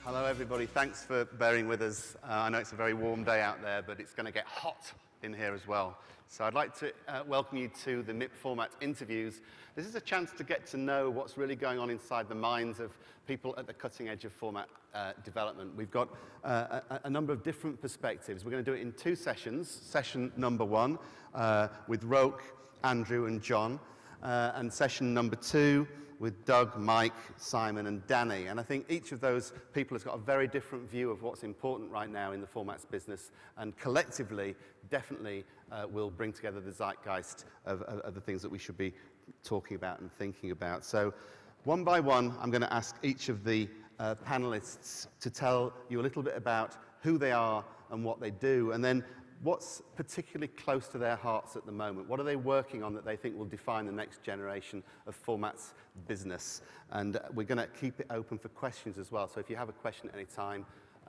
Hello everybody, thanks for bearing with us. I know it's a very warm day out there, but it's going to get hot in here as well. So I'd like to welcome you to the MIPFormats interviews. This is a chance to get to know what's really going on inside the minds of people at the cutting edge of format development. We've got a number of different perspectives. We're going to do it in two sessions. Session number one with Roek, Andrew and John, and session number two with Doug, Mike, Simon and Danny. And I think each of those people has got a very different view of what's important right now in the formats business, and collectively definitely will bring together the zeitgeist of the things that we should be talking about and thinking about. So one by one, I'm going to ask each of the panelists to tell you a little bit about who they are and what they do, and then what's particularly close to their hearts at the moment. What are they working on that they think will define the next generation of formats business? And we're going to keep it open for questions as well. So if you have a question at any time,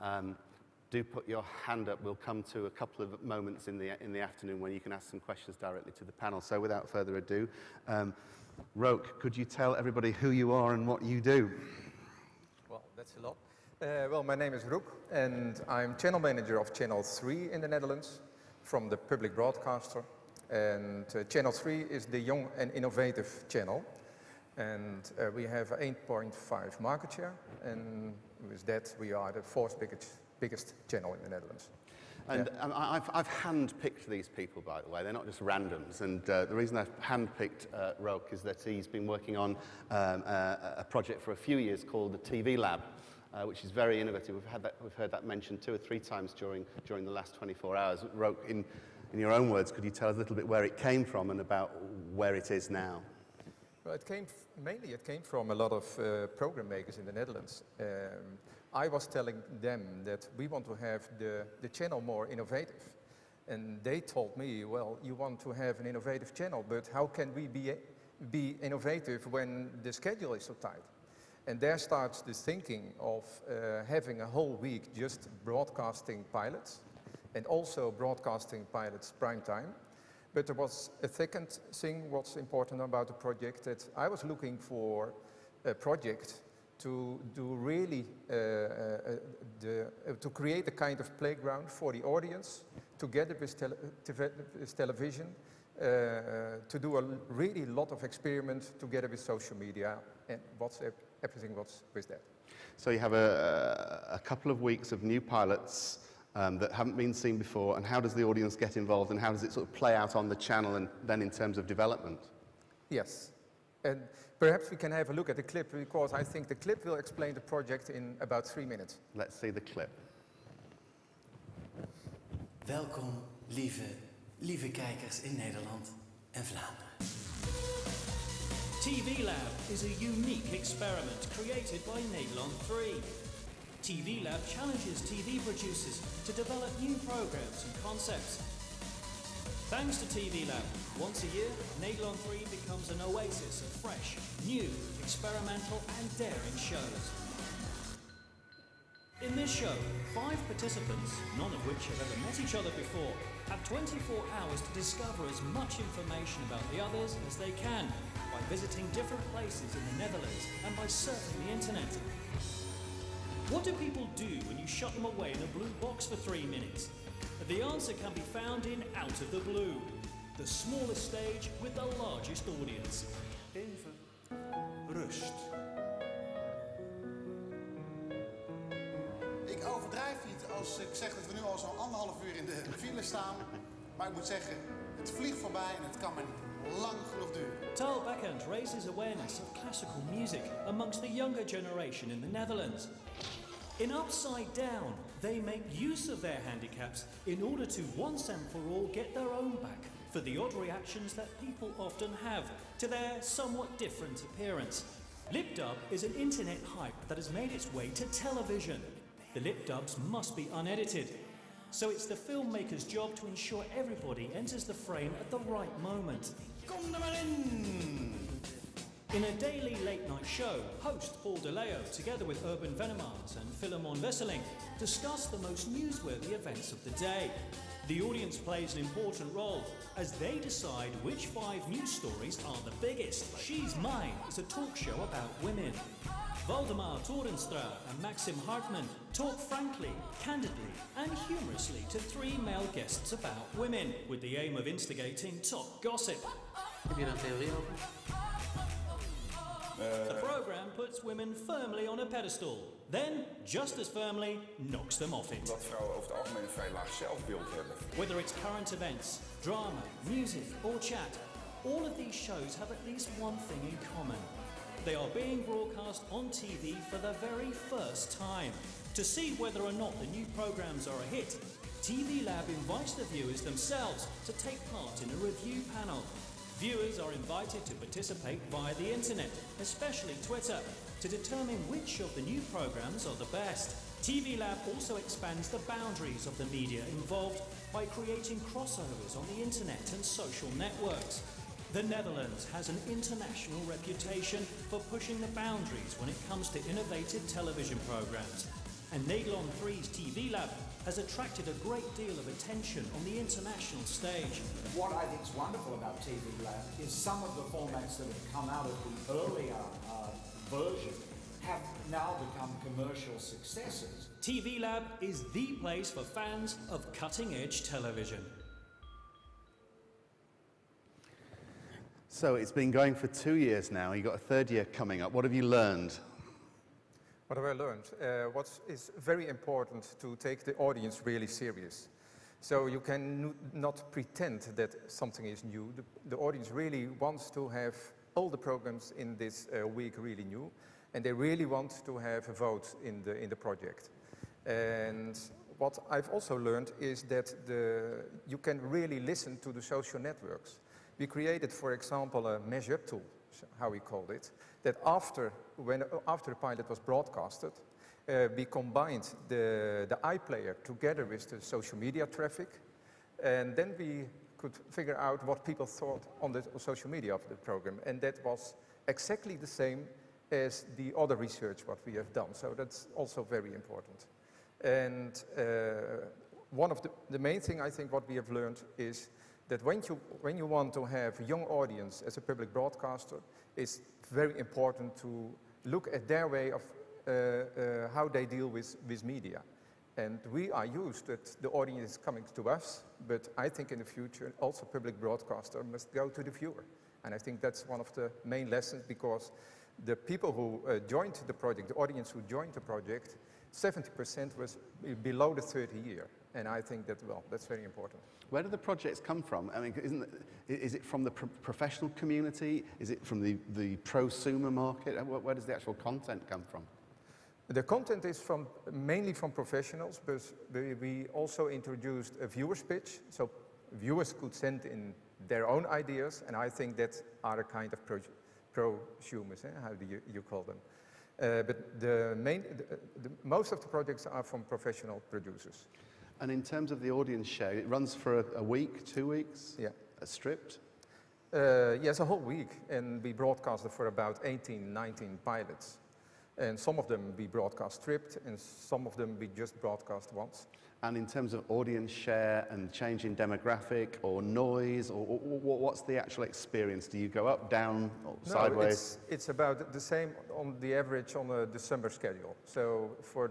do put your hand up. We'll come to a couple of moments in the afternoon when you can ask some questions directly to the panel. So without further ado, Roek, could you tell everybody who you are and what you do? Well, that's a lot. Well, my name is Roek, and I'm channel manager of Channel 3 in the Netherlands from the public broadcaster. And Channel 3 is the young and innovative channel. And we have 8.5 market share, and with that we are the fourth biggest channel in the Netherlands. And yeah. I've hand-picked these people, by the way. They're not just randoms. And the reason I've hand-picked Roek is that he's been working on a project for a few years called the TV Lab, which is very innovative. We've heard that mentioned 2 or 3 times during the last 24 hours. Roek, in your own words, could you tell us a little bit where it came from and about where it is now? Well, it came from a lot of program makers in the Netherlands. I was telling them that we want to have the channel more innovative. And they told me, well, you want to have an innovative channel, but how can we be innovative when the schedule is so tight? And there starts the thinking of having a whole week just broadcasting pilots, and also broadcasting pilots prime time. But there was a second thing what's important about the project, that I was looking for a project to do really, to create a kind of playground for the audience, together with television, to do a really lot of experiment together with social media and WhatsApp, everything what's with that. So you have a couple of weeks of new pilots that haven't been seen before, and how does the audience get involved, and how does it sort of play out on the channel and then in terms of development? Yes, and perhaps we can have a look at the clip, because I think the clip will explain the project in about 3 minutes. Let's see the clip. Welkom, lieve kijkers in Nederland en Vlaanderen. TV Lab is a unique experiment created by Nederland 3. TV Lab challenges TV producers to develop new programs and concepts. Thanks to TV Lab, once a year, Nederland 3 becomes an oasis of fresh, new, experimental and daring shows. In this show, 5 participants, none of which have ever met each other before, have 24 hours to discover as much information about the others as they can by visiting different places in the Netherlands and by surfing the internet. What do people do when you shut them away in a blue box for 3 minutes? The answer can be found in Out of the Blue, the smallest stage with the largest audience. Even rust. Ik overdrijf niet als ik zeg dat we nu al zo'n 1,5 uur in de file staan. Maar ik moet zeggen, het vliegt voorbij en het kan maar niet lang genoeg duren. Taal Backhand raises awareness of classical music amongst the younger generation in the Netherlands. In Upside Down, they make use of their handicaps in order to once and for all get their own back for the odd reactions that people often have to their somewhat different appearance. Lip dub is an internet hype that has made its way to television. The lip dubs must be unedited, so it's the filmmaker's job to ensure everybody enters the frame at the right moment. Kom er maar in! In a daily late-night show, host Paul DeLeo, together with Urban Venemars and Philemon Wesseling, discuss the most newsworthy events of the day. The audience plays an important role as they decide which 5 news stories are the biggest. She's Mine is a talk show about women. Waldemar Torenstra and Maxim Hartmann talk frankly, candidly and humorously to three male guests about women, with the aim of instigating top gossip. Heb je daar een theorie over? The program puts women firmly on a pedestal, then, just as firmly, knocks them off it. Dat vrouwen over het algemeen een vrij laag zelfbeeld hebben. Whether it's current events, drama, music or chat, all of these shows have at least one thing in common. They are being broadcast on TV for the very first time. To see whether or not the new programs are a hit, TV Lab invites the viewers themselves to take part in a review panel. Viewers are invited to participate via the internet, especially Twitter, to determine which of the new programs are the best. TV Lab also expands the boundaries of the media involved by creating crossovers on the internet and social networks. The Netherlands has an international reputation for pushing the boundaries when it comes to innovative television programs. And Nederland 3's TV Lab has attracted a great deal of attention on the international stage. What I think is wonderful about TV Lab is some of the formats that have come out of the earlier version have now become commercial successes. TV Lab is the place for fans of cutting-edge television. So it's been going for 2 years now. You've got a third year coming up. What have you learned? What have I learned? What is very important to take the audience really serious. So you can not pretend that something is new. The audience really wants to have all the programs in this week really new, and they really want to have a vote in the project. And what I've also learned is that you can really listen to the social networks. We created, for example, a measure tool, how we called it, that after the pilot was broadcasted, we combined the iPlayer together with the social media traffic, and then we could figure out what people thought on the social media of the program, and that was exactly the same as the other research what we have done, so that's also very important. And one of the main thing I think what we have learned is that when you want to have a young audience as a public broadcaster, it's very important to look at their way of how they deal with media. And we are used that the audience is coming to us, but I think in the future also public broadcaster must go to the viewer. And I think that's one of the main lessons, because the people who joined the project, the audience who joined the project, 70% was below the 30 year. And I think that, well, that's very important. Where do the projects come from? I mean, is it from the professional community? Is it from the prosumer market? Where does the actual content come from? The content is mainly from professionals, but we also introduced a viewer's pitch, so viewers could send in their own ideas, and I think that are a kind of prosumers, how do you call them? But most of the projects are from professional producers. And in terms of the audience share, it runs for a week, 2 weeks? Yeah. Stripped? Yes, a whole week, and we broadcasted for about 18, 19 pilots. And some of them we broadcast stripped, and some of them we just broadcast once. And in terms of audience share and change in demographic or noise, or what's the actual experience? Do you go up, down, or sideways? No, it's about the same on the average on the summer schedule. So for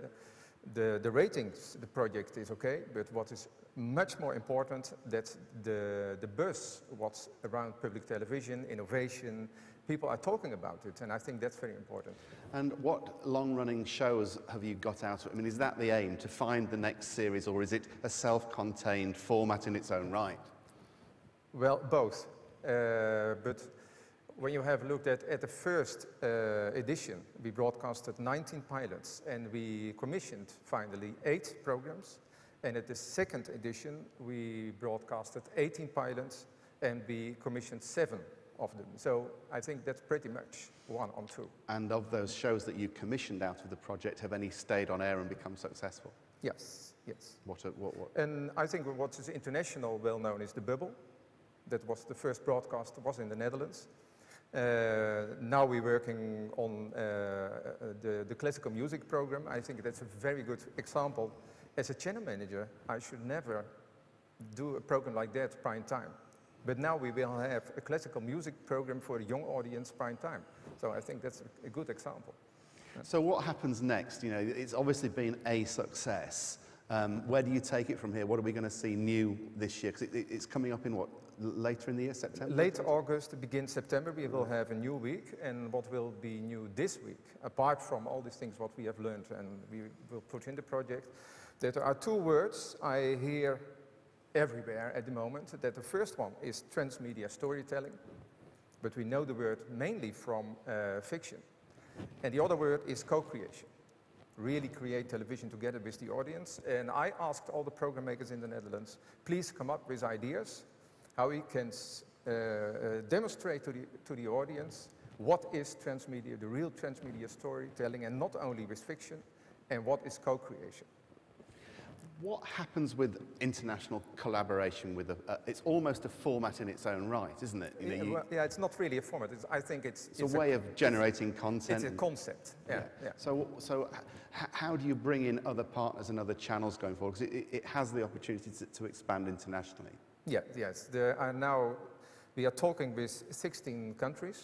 the ratings, the project is okay, but what is much more important, that the buzz, what's around public television, innovation, people are talking about it, and I think that's very important. And what long-running shows have you got out of it? I mean, is that the aim, to find the next series, or is it a self-contained format in its own right? Well, both. But when you have looked at the first edition, we broadcasted 19 pilots, and we commissioned finally 8 programs. And at the second edition, we broadcasted 18 pilots, and we commissioned 7 of them. So I think that's pretty much 1 on 2. And of those shows that you commissioned out of the project, have any stayed on air and become successful? Yes, yes. What? And I think what is international well known is The Bubble. That was the first broadcast, was in the Netherlands. Now we're working on the classical music program. I think that's a very good example. As a channel manager, I should never do a program like that prime time. But now we will have a classical music program for a young audience prime time. So I think that's a good example. So what happens next? You know, it's obviously been a success. Where do you take it from here? What are we going to see new this year? Because it's coming up in what, later in the year, September? Late August, begin September, we will have a new week. And what will be new this week, apart from all these things what we have learned and we will put in the project, that there are two words I hear everywhere at the moment. That the first one is transmedia storytelling, but we know the word mainly from fiction. And the other word is co-creation. Really create television together with the audience. And I asked all the program makers in the Netherlands, please come up with ideas how we can demonstrate to the audience what is transmedia, the real transmedia storytelling, and not only with fiction, and what is co-creation. What happens with international collaboration with it's almost a format in its own right, isn't it? You know, yeah, it's not really a format. I think it's a way of generating content. It's a concept, yeah. So how do you bring in other partners and other channels going forward? Because it has the opportunity to expand internationally. Yeah, yes. We are talking with 16 countries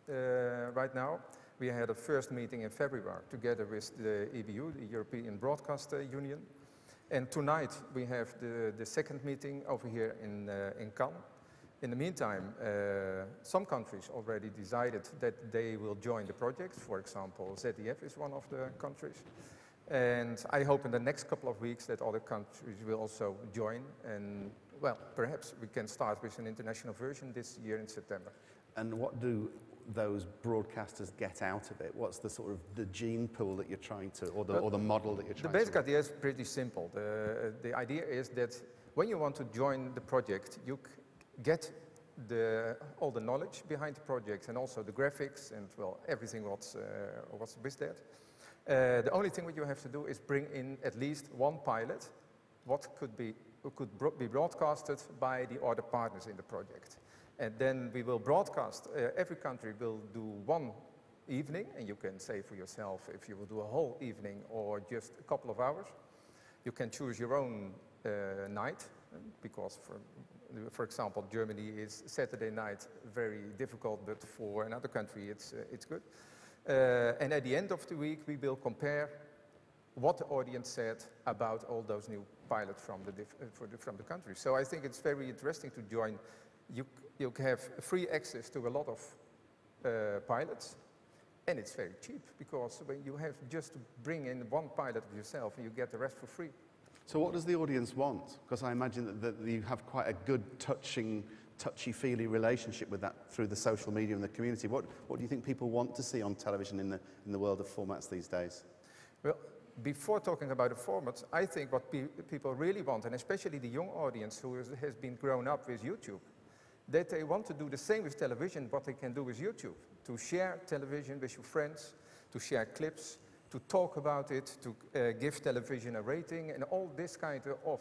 right now. We had a first meeting in February together with the EBU, the European Broadcaster Union. And tonight we have the second meeting over here in Cannes. In the meantime, some countries already decided that they will join the project. For example, ZDF is one of the countries. And I hope in the next couple of weeks that other countries will also join. And well, perhaps we can start with an international version this year in September. And what do those broadcasters get out of it? What's the sort of the gene pool that you're trying to, or the model that you're trying to? The basic idea is pretty simple. The idea is that when you want to join the project, you get all the knowledge behind the project and also the graphics and well everything what's with that. The only thing what you have to do is bring in at least one pilot, what could be broadcasted by the other partners in the project. And then we will broadcast, every country will do one evening, and you can say for yourself if you will do a whole evening or just a couple of hours. You can choose your own night, because for example, Germany is Saturday night very difficult, but for another country it's good. And at the end of the week, we will compare what the audience said about all those new pilots from the country. So I think it's very interesting to join. You have free access to a lot of pilots, and it's very cheap because when you have just to bring in one pilot of yourself, and you get the rest for free. So what does the audience want? Because I imagine that you have quite a good touchy-feely relationship with that through the social media and the community. What do you think people want to see on television in the world of formats these days? Well, before talking about the formats, I think what people really want, and especially the young audience who has been grown up with YouTube, that they want to do the same with television, what they can do with YouTube. To share television with your friends, to share clips, to talk about it, to give television a rating, and all this kind of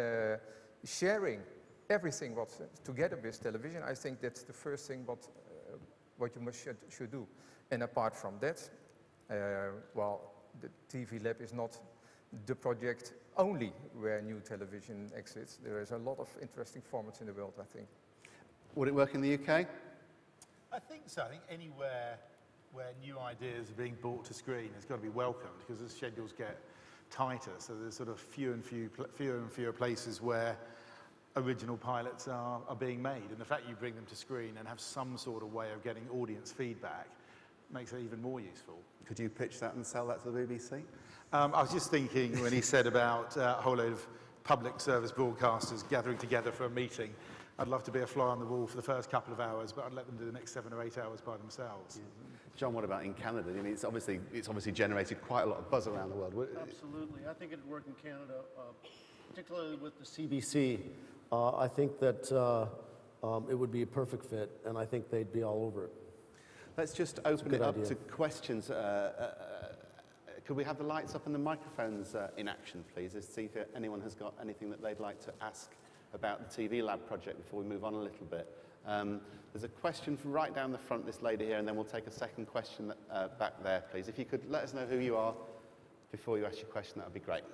sharing everything what's together with television. I think that's the first thing what you should do. And apart from that, well, the TV Lab is not the project only where new television exists. There is a lot of interesting formats in the world, I think. Would it work in the UK? I think so. I think anywhere where new ideas are being brought to screen has got to be welcomed, because as schedules get tighter, so there's sort of fewer and fewer places where original pilots are being made. And the fact you bring them to screen and have some sort of way of getting audience feedback makes it even more useful. Could you pitch that and sell that to the BBC? I was just thinking when he said about a whole load of public service broadcasters gathering together for a meeting, I'd love to be a fly on the wall for the first couple of hours, but I'd let them do the next 7 or 8 hours by themselves. Yeah. John, what about in Canada? I mean, it's obviously generated quite a lot of buzz around the world. Absolutely. I think it'd work in Canada, particularly with the CBC. I think that it would be a perfect fit, and I think they'd be all over it. Let's just open it up to questions. Could we have the lights up and the microphones in action, please? Let's see if anyone has got anything that they'd like to ask about the TV Lab project before we move on a little bit. There's a question from right down the front, this lady here, and then we'll take a second question back there, please. If you could let us know who you are before you ask your question, that would be great.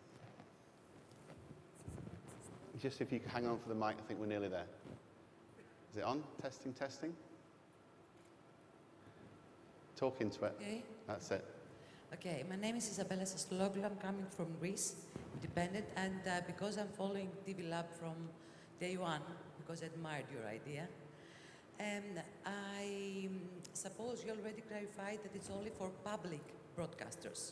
Just if you could hang on for the mic, I think we're nearly there. Is it on? Testing, testing. Talk into it. Okay. That's it. Okay, my name is Isabella Sastologlu. I'm coming from Greece, independent, and because I'm following TV Lab from day one, because I admired your idea, and I suppose you already clarified that it's only for public broadcasters.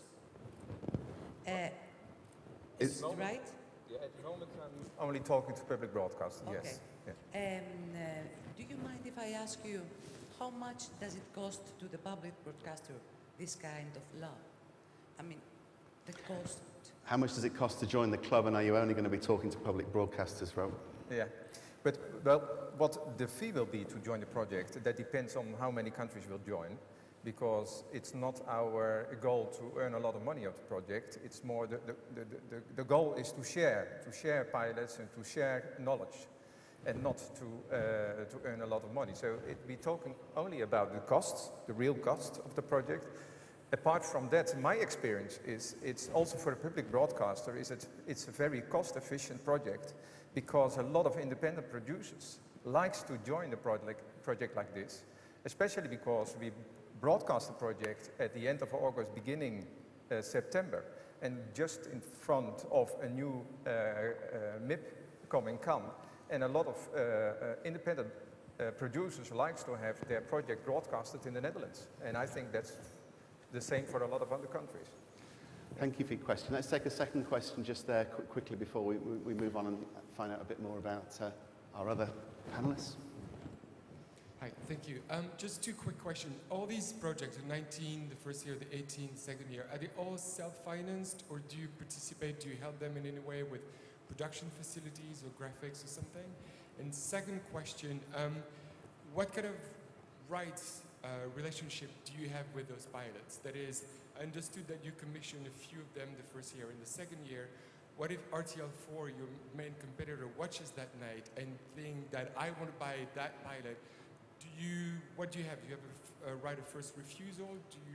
Is it right? Yeah, at the moment I'm only talking to public broadcasters, Okay. yes. Yeah. Do you mind if I ask you, how much does it cost to the public broadcaster, this kind of law? I mean, the cost. How much does it cost to join the club, and are you only going to be talking to public broadcasters, Roek? Yeah, but well, what the fee will be to join the project, that depends on how many countries will join, because it's not our goal to earn a lot of money of the project. It's more the goal is to share pilots and to share knowledge, and not to earn a lot of money. So we're talking only about the costs, the real cost of the project. Apart from that, my experience is it's also for a public broadcaster is it's a very cost-efficient project, because a lot of independent producers likes to join the project like this, especially because we broadcast the project at the end of August, beginning September, and just in front of a new MIP come, and a lot of independent producers likes to have their project broadcasted in the Netherlands, and I think that's the same for a lot of other countries. Thank you for your question. Let's take a second question just there quickly before we move on and find out a bit more about our other panelists. Hi, thank you. Just two quick questions. All these projects, the 19, the first year, the 18, second year, are they all self-financed, or do you participate, do you help them in any way with production facilities or graphics or something? And second question, what kind of rights relationship do you have with those pilots? That is, I understood that you commissioned a few of them the first year. In the second year, what if RTL4, your main competitor, watches that night and think that I want to buy that pilot? What do you have? Do you have a right of first refusal?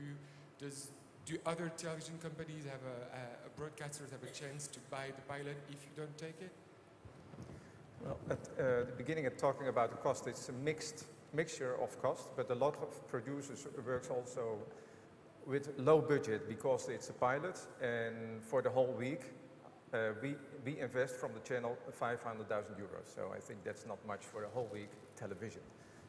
Do other television companies have broadcasters have a chance to buy the pilot if you don't take it? Well, at the beginning of talking about the cost, it's a mixture of cost, but a lot of producers works also with low budget because it's a pilot, and for the whole week we invest from the channel 500,000 euros. So I think that's not much for a whole week television.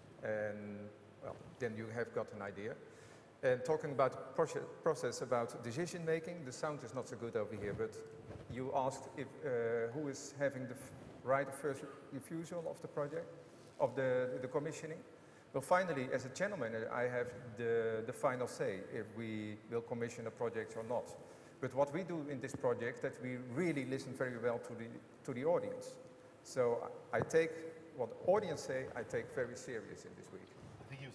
And well, then you have got an idea. And talking about process about decision making, the sound is not so good over here, but you asked if who is having the right of first refusal of the project, of the commissioning. Well, finally, as a channel manager, I have the final say if we will commission a project or not. But what we do in this project, that we really listen very well to the audience. So I take what the audience say, I take very serious in this week. I think he was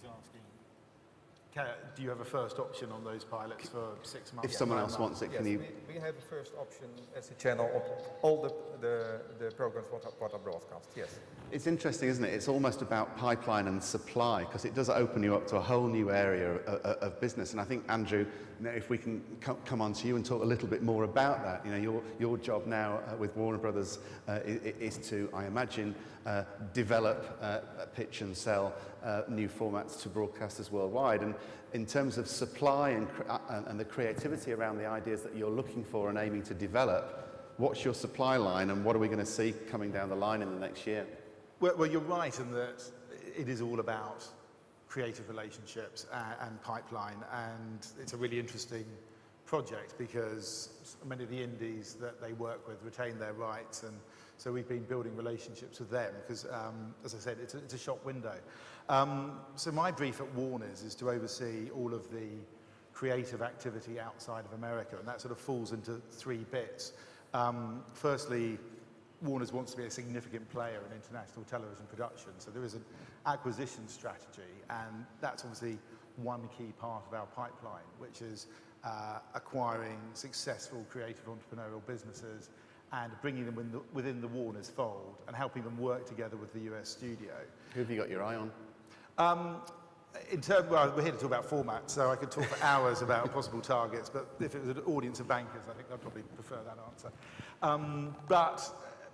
asking, do you have a first option on those pilots for 6 months? If someone else wants it, yes, can you? We have a first option as a channel of all the programs what are broadcast, yes. It's interesting, isn't it? It's almost about pipeline and supply, because it does open you up to a whole new area of business. And I think, Andrew, if we can come on to you and talk a little bit more about that. You know, your job now with Warner Brothers is to, I imagine, develop, pitch and sell new formats to broadcasters worldwide. And in terms of supply and the creativity around the ideas that you're looking for and aiming to develop, what's your supply line, and what are we going to see coming down the line in the next year? Well, you're right in that it is all about creative relationships and pipeline, and it's a really interesting project because many of the indies that they work with retain their rights, and so we've been building relationships with them because, as I said, it's a shop window. So my brief at Warner's is to oversee all of the creative activity outside of America, and that sort of falls into 3 bits. Firstly, Warner's wants to be a significant player in international television production, so there is an acquisition strategy, and that's obviously one key part of our pipeline, which is acquiring successful creative entrepreneurial businesses and bringing them within the Warner's fold and helping them work together with the US studio. Who have you got your eye on? Well, we're here to talk about formats, so I could talk for hours about possible targets, but if it was an audience of bankers, I think I'd probably prefer that answer. But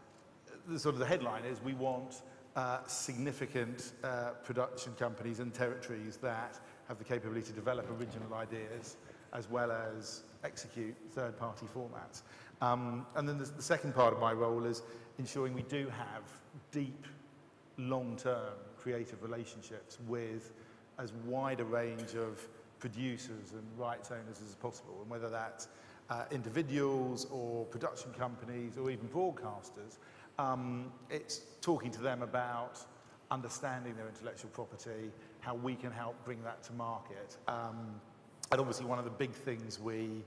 the headline is we want significant production companies and territories that have the capability to develop original ideas as well as execute third-party formats. And then the second part of my role is ensuring we do have deep, long-term creative relationships with as wide a range of producers and rights owners as possible, and whether that's individuals or production companies or even broadcasters, it's talking to them about understanding their intellectual property, how we can help bring that to market. And obviously one of the big things we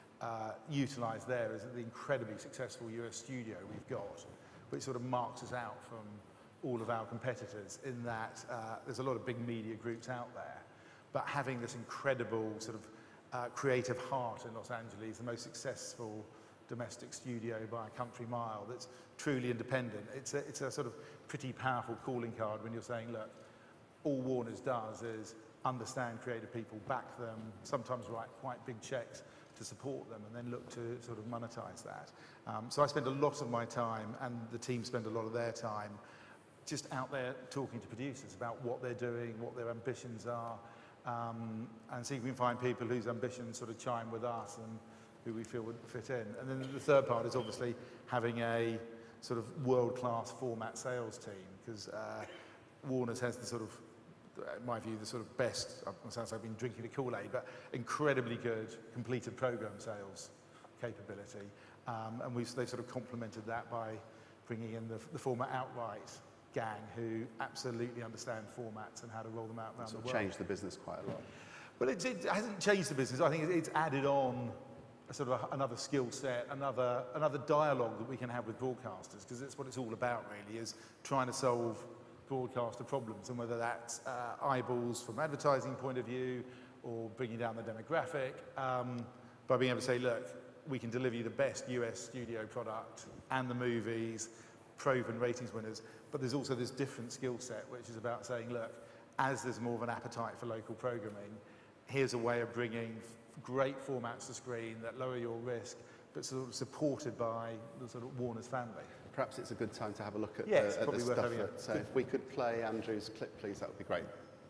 utilise there is the incredibly successful US studio we've got, which sort of marks us out from all of our competitors in that there's a lot of big media groups out there, but having this incredible sort of creative heart in Los Angeles, the most successful domestic studio by a country mile that's truly independent. It's a sort of pretty powerful calling card when you're saying, look, all Warner's does is understand creative people, back them, sometimes write quite big checks to support them, and then look to sort of monetize that. So I spend a lot of my time, and the team spend a lot of their time, just out there talking to producers about what they're doing, what their ambitions are, and see if we can find people whose ambitions sort of chime with us and who we feel would fit in. And then the third part is obviously having a sort of world-class format sales team, because Warner's has the sort of, in my view, the sort of best, it sounds like I've been drinking the Kool-Aid, but incredibly good completed program sales capability. And they've sort of complemented that by bringing in the former Outright gang who absolutely understand formats and how to roll them out around the world. Changed the business quite a lot. Well, it hasn't changed the business. I think it's added on a sort of another skill set, another dialogue that we can have with broadcasters, because that's what it's all about really, is trying to solve broadcaster problems, and whether that's eyeballs from advertising point of view or bringing down the demographic, by being able to say, look, we can deliver you the best US studio product and the movies, proven ratings winners, but there's also this different skill set which is about saying, look, as there's more of an appetite for local programming, here's a way of bringing great formats to screen that lower your risk, but sort of supported by the sort of Warner's family. Perhaps it's a good time to have a look at yes, the probably worth stuff. having So if we could play Andrew's clip, please, that would be great.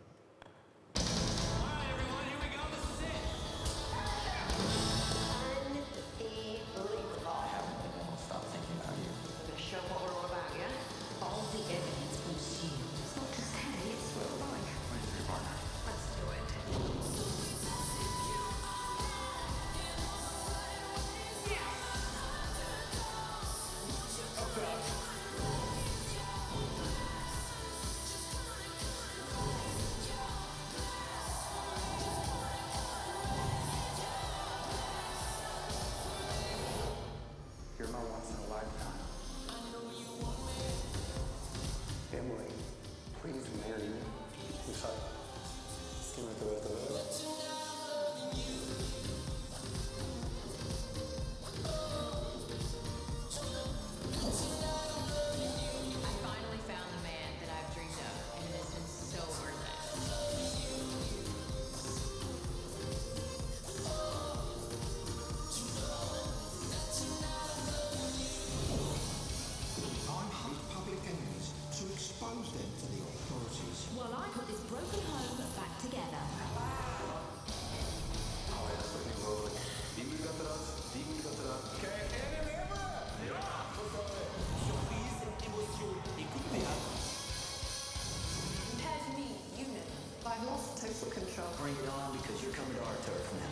Bring it on, because you're coming to our turf now.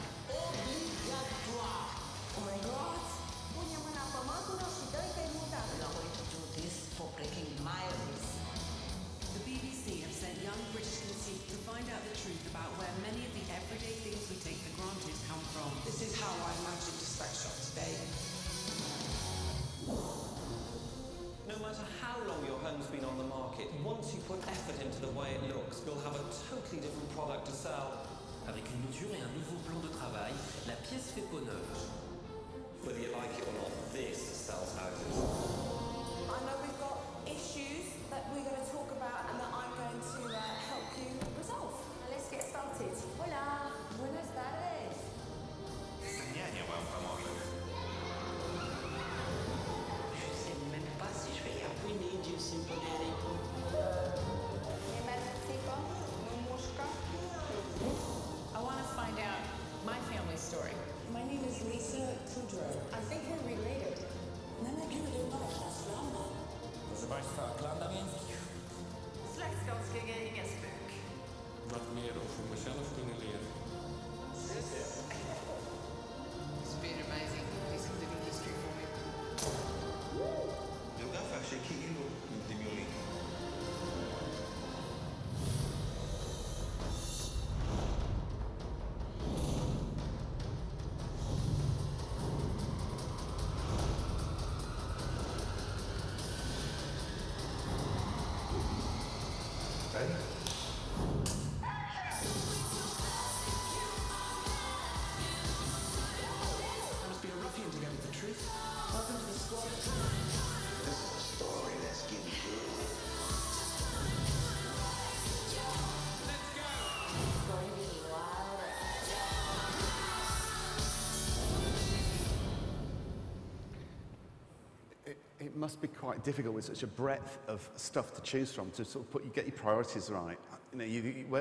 Oh my God! Do this for breaking my rules. The BBC have sent young British consumers to find out the truth about where many of the everyday things we take for granted come from. This is how I imagined a spec shop today. No matter how long your home's been on the market, once you put effort into the way it looks, you'll have a totally different product to sell. Avec une mouture et un nouveau plan de travail, la pièce fait peau neuve. Whether you like it or not, this sells houses. I know we've got issues that we're going to talk about and that I'm going to help you resolve. Now let's get started. Hola, buenas tardes. Señania vám pomogę. Je sais même pas si je vais y arriver. We need you, Simpoderico. I want to find out my family story. it must be quite difficult with such a breadth of stuff to choose from to sort of get your priorities right. You know,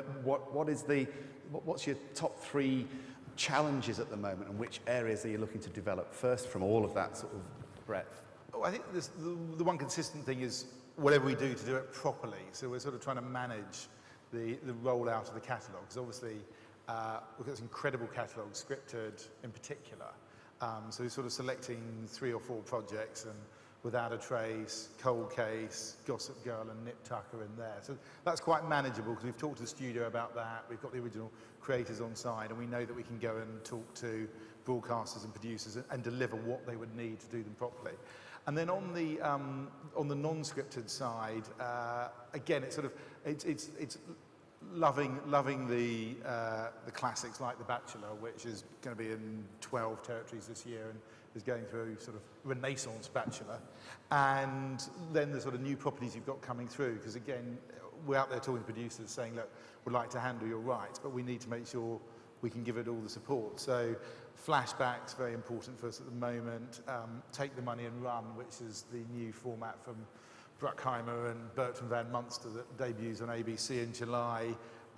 what's your top 3 challenges at the moment, and which areas are you looking to develop first from all of that sort of breadth? Oh, I think the one consistent thing is whatever we do to do it properly. So we're sort of trying to manage the rollout of the catalogue, because obviously we've got this incredible catalogue, scripted in particular. So we're sort of selecting 3 or 4 projects, and Without a Trace, Cold Case, Gossip Girl and Nip Tuck are in there. So that's quite manageable, because we've talked to the studio about that. We've got the original creators on side, and we know that we can go and talk to broadcasters and producers and deliver what they would need to do them properly. And then on the non-scripted side, again, it's sort of it's loving the classics like The Bachelor, which is going to be in 12 territories this year and is going through sort of Renaissance Bachelor. And then the sort of new properties you've got coming through, because again, we're out there talking to producers saying, look, we'd like to handle your rights, but we need to make sure we can give it all the support. So Flashback's very important for us at the moment. Take the Money and Run, which is the new format from Bruckheimer and Bertrand Van Munster that debuts on ABC in July,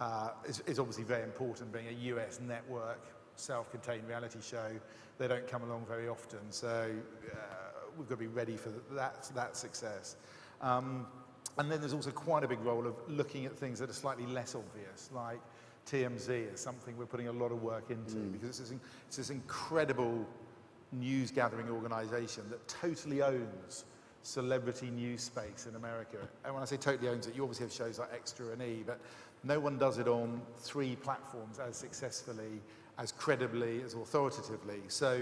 is obviously very important, being a US network, self-contained reality show. They don't come along very often, so we've got to be ready for that success. And then there's also quite a big role of looking at things that are slightly less obvious, like TMZ is something we're putting a lot of work into, because it's this incredible news-gathering organisation that totally owns celebrity news space in America. And when I say totally owns it, you obviously have shows like Extra and E, but no one does it on 3 platforms as successfully, as credibly, as authoritatively. So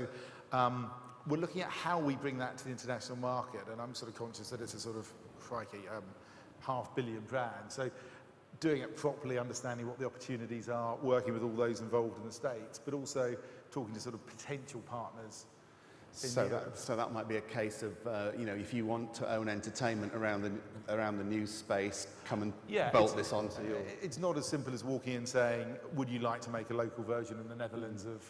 we're looking at how we bring that to the international market, and I'm sort of conscious that it's a sort of, crikey, $500 million brand. So doing it properly, understanding what the opportunities are, working with all those involved in the States, but also talking to sort of potential partners. So that might be a case of, you know, if you want to own entertainment around the news space, come and bolt this onto your... It's not as simple as walking in saying, would you like to make a local version in the Netherlands of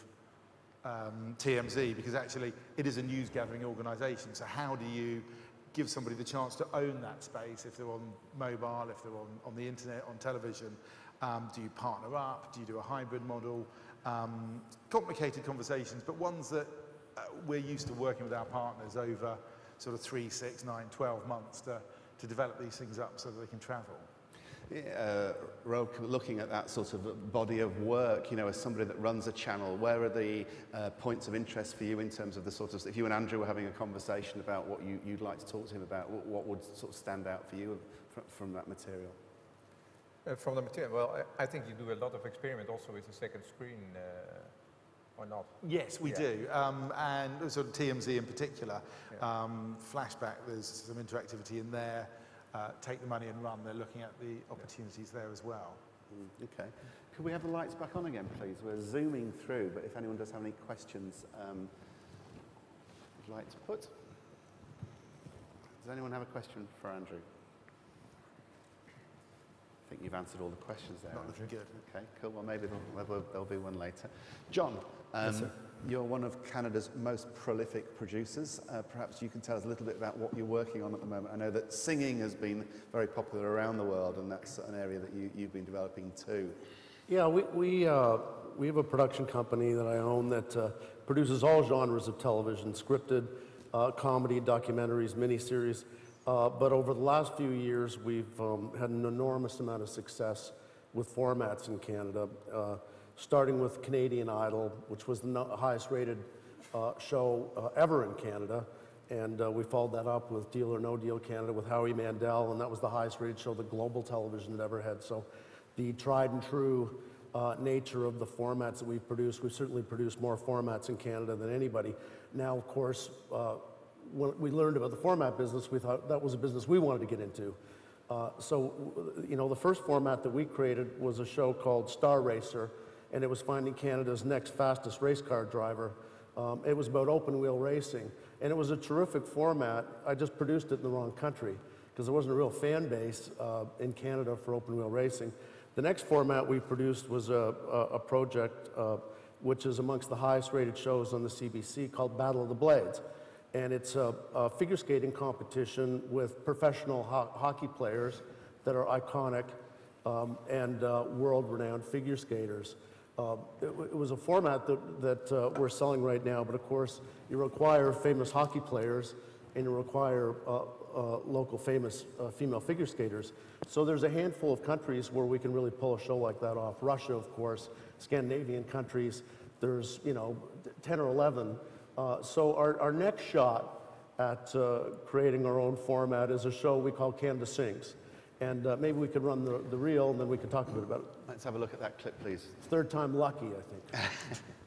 TMZ? Because actually, it is a news-gathering organisation. So how do you give somebody the chance to own that space if they're on mobile, if they're on the internet, on television? Do you partner up? Do you do a hybrid model? Complicated conversations, but ones that we're used to working with our partners over sort of 3, 6, 9, 12 months to develop these things up so that they can travel. Roek, looking at that sort of body of work, you know, as somebody that runs a channel, where are the points of interest for you in terms of the sort of, if you and Andrew were having a conversation about what you'd like to talk to him about, what would sort of stand out for you from that material? From the material, well, I think you do a lot of experiment also with the second screen, or not? Yes, we do, and sort of TMZ in particular. Flashback, there's some interactivity in there. Take the Money and Run, they're looking at the opportunities there as well. Okay. Could we have the lights back on again, please? We're zooming through, but if anyone does have any questions you'd like to put. Does anyone have a question for Andrew? I think you've answered all the questions there. Not looking good. Okay, cool. Well, maybe there'll be one later. John, Yes, sir. You're one of Canada's most prolific producers. Perhaps you can tell us a little bit about what you're working on at the moment. I know that singing has been very popular around the world, and that's an area that you've been developing too. Yeah, we have a production company that I own that produces all genres of television, scripted, comedy, documentaries, miniseries. But over the last few years, we've had an enormous amount of success with formats in Canada, starting with Canadian Idol, which was the highest rated show ever in Canada. And we followed that up with Deal or No Deal Canada with Howie Mandel, and that was the highest rated show that global television had ever had. So the tried and true nature of the formats that we've certainly produced more formats in Canada than anybody. Now, of course, when we learned about the format business, we thought that was a business we wanted to get into. So, you know, the first format that we created was a show called Star Racer, and it was finding Canada's next fastest race car driver. It was about open wheel racing, and it was a terrific format. I just produced it in the wrong country because there wasn't a real fan base in Canada for open wheel racing. The next format we produced was a project which is amongst the highest rated shows on the CBC called Battle of the Blades. And it's a figure skating competition with professional hockey players that are iconic and world-renowned figure skaters. It was a format that we're selling right now, but of course you require famous hockey players and you require local famous female figure skaters. So there's a handful of countries where we can really pull a show like that off. Russia, of course, Scandinavian countries, there's 10 or 11. So our next shot at creating our own format is a show we call Canada Sings. And maybe we could run the reel and then we can talk a bit about it. Let's have a look at that clip, please. Third time lucky, I think.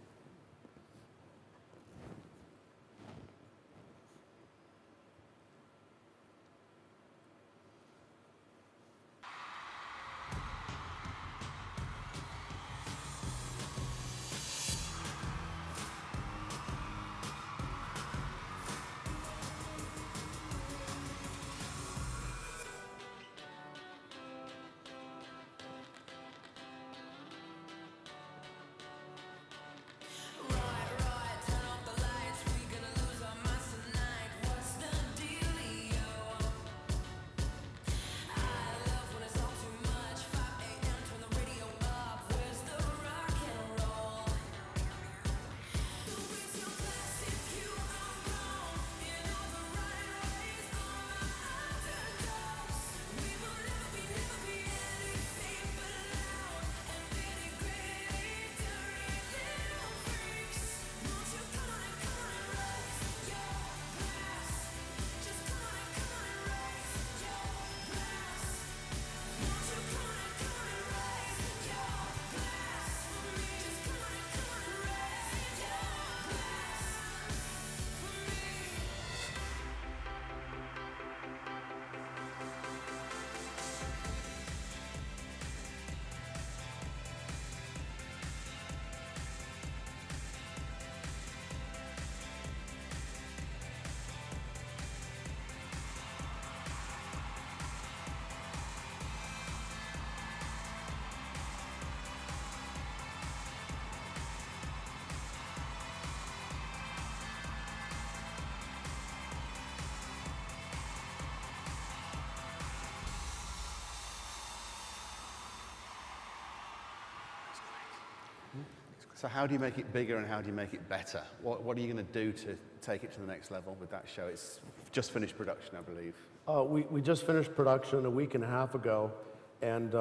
So how do you make it bigger and how do you make it better? What are you going to do to take it to the next level with that show? It's just finished production, I believe. We just finished production a week and a half ago, and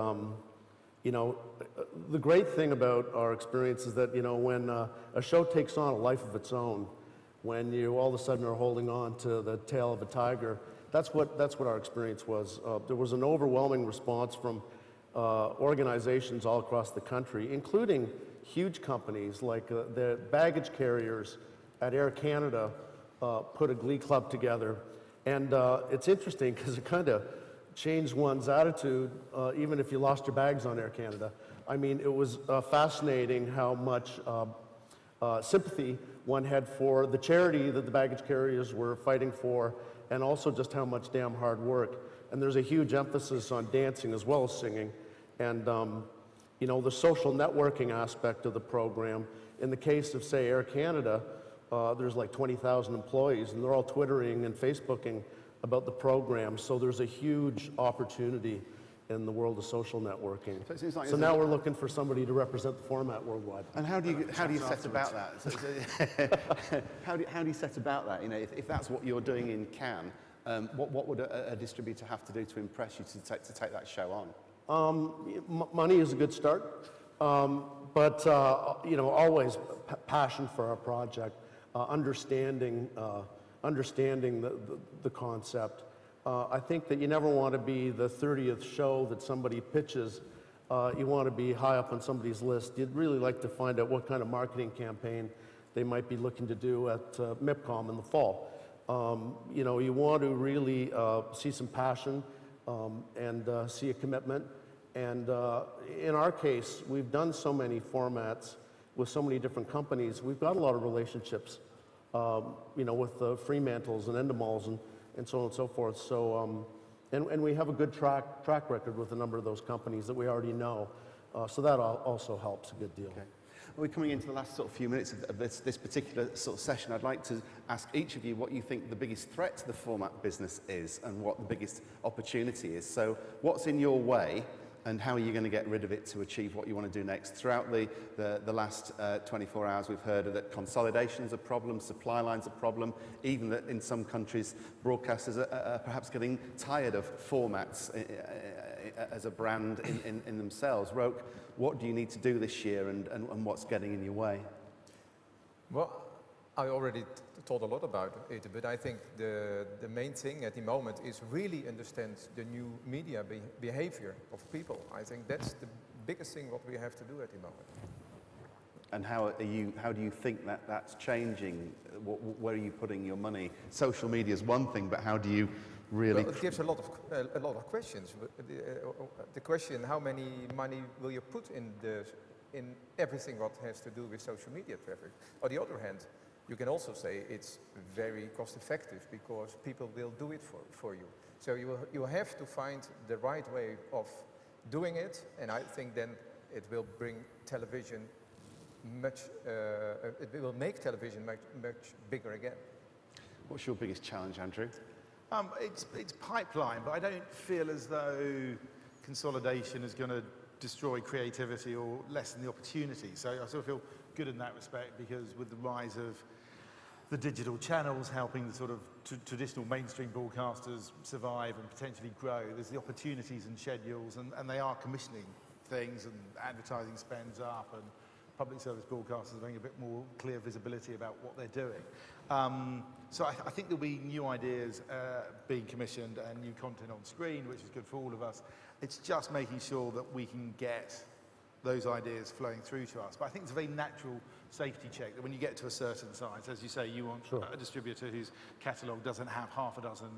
the great thing about our experience is that when a show takes on a life of its own, when you all of a sudden are holding on to the tail of a tiger, that's what our experience was. There was an overwhelming response from organizations all across the country, including huge companies like the baggage carriers at Air Canada put a glee club together. And it's interesting because it kind of changed one's attitude even if you lost your bags on Air Canada. I mean, it was fascinating how much sympathy one had for the charity that the baggage carriers were fighting for, and also just how much damn hard work. And there's a huge emphasis on dancing as well as singing. And the social networking aspect of the program. In the case of, say, Air Canada, there's like 20,000 employees, and they're all Twittering and Facebooking about the program. So there's a huge opportunity in the world of social networking. So, it seems like now we're looking for somebody to represent the format worldwide. And how do you set about that? How do you set about that? If that's what you're doing in Cannes, what would a distributor have to do to impress you to take that show on? Money is a good start, but always passion for our project, understanding the concept. I think that you never want to be the 30th show that somebody pitches. You want to be high up on somebody's list. You'd really like to find out what kind of marketing campaign they might be looking to do at MIPCOM in the fall. You want to really see some passion and see a commitment. And in our case, we've done so many formats with so many different companies. We've got a lot of relationships, with the Fremantles and Endemol's and so on and so forth. So, and we have a good track record with a number of those companies that we already know. So that also helps a good deal. Okay. We're coming into the last sort of few minutes of this particular sort of session. I'd like to ask each of you what you think the biggest threat to the format business is and what the biggest opportunity is. So what's in your way and how are you going to get rid of it to achieve what you want to do next? Throughout the last 24 hours, we've heard that consolidation is a problem, supply lines a problem, even that in some countries, broadcasters are perhaps getting tired of formats as a brand in themselves. Roek, what do you need to do this year and what's getting in your way? Well, I already told a lot about it, but I think the main thing at the moment is really understand the new media behavior of people. I think that's the biggest thing what we have to do at the moment. And how do you think that's changing? Where are you putting your money? Social media is one thing, but how do you really... Well, it gives a lot of questions. The question, how many money will you put in everything what has to do with social media traffic? On the other hand, you can also say it's very cost effective because people will do it for you. So you have to find the right way of doing it, and I think then it will bring television it will make television much bigger again. What's your biggest challenge, Andrew? It's pipeline, but I don't feel as though consolidation is going to destroy creativity or lessen the opportunity. So I sort of feel good in that respect because with the rise of the digital channels helping the sort of traditional mainstream broadcasters survive and potentially grow, there's the opportunities and schedules, and they are commissioning things, and advertising spends up, and public service broadcasters are having a bit more clear visibility about what they're doing. So I think there'll be new ideas being commissioned and new content on screen, which is good for all of us. It's just making sure that we can get those ideas flowing through to us. But I think it's a very natural safety check that when you get to a certain size, as you say, you want a distributor whose catalogue doesn't have half a dozen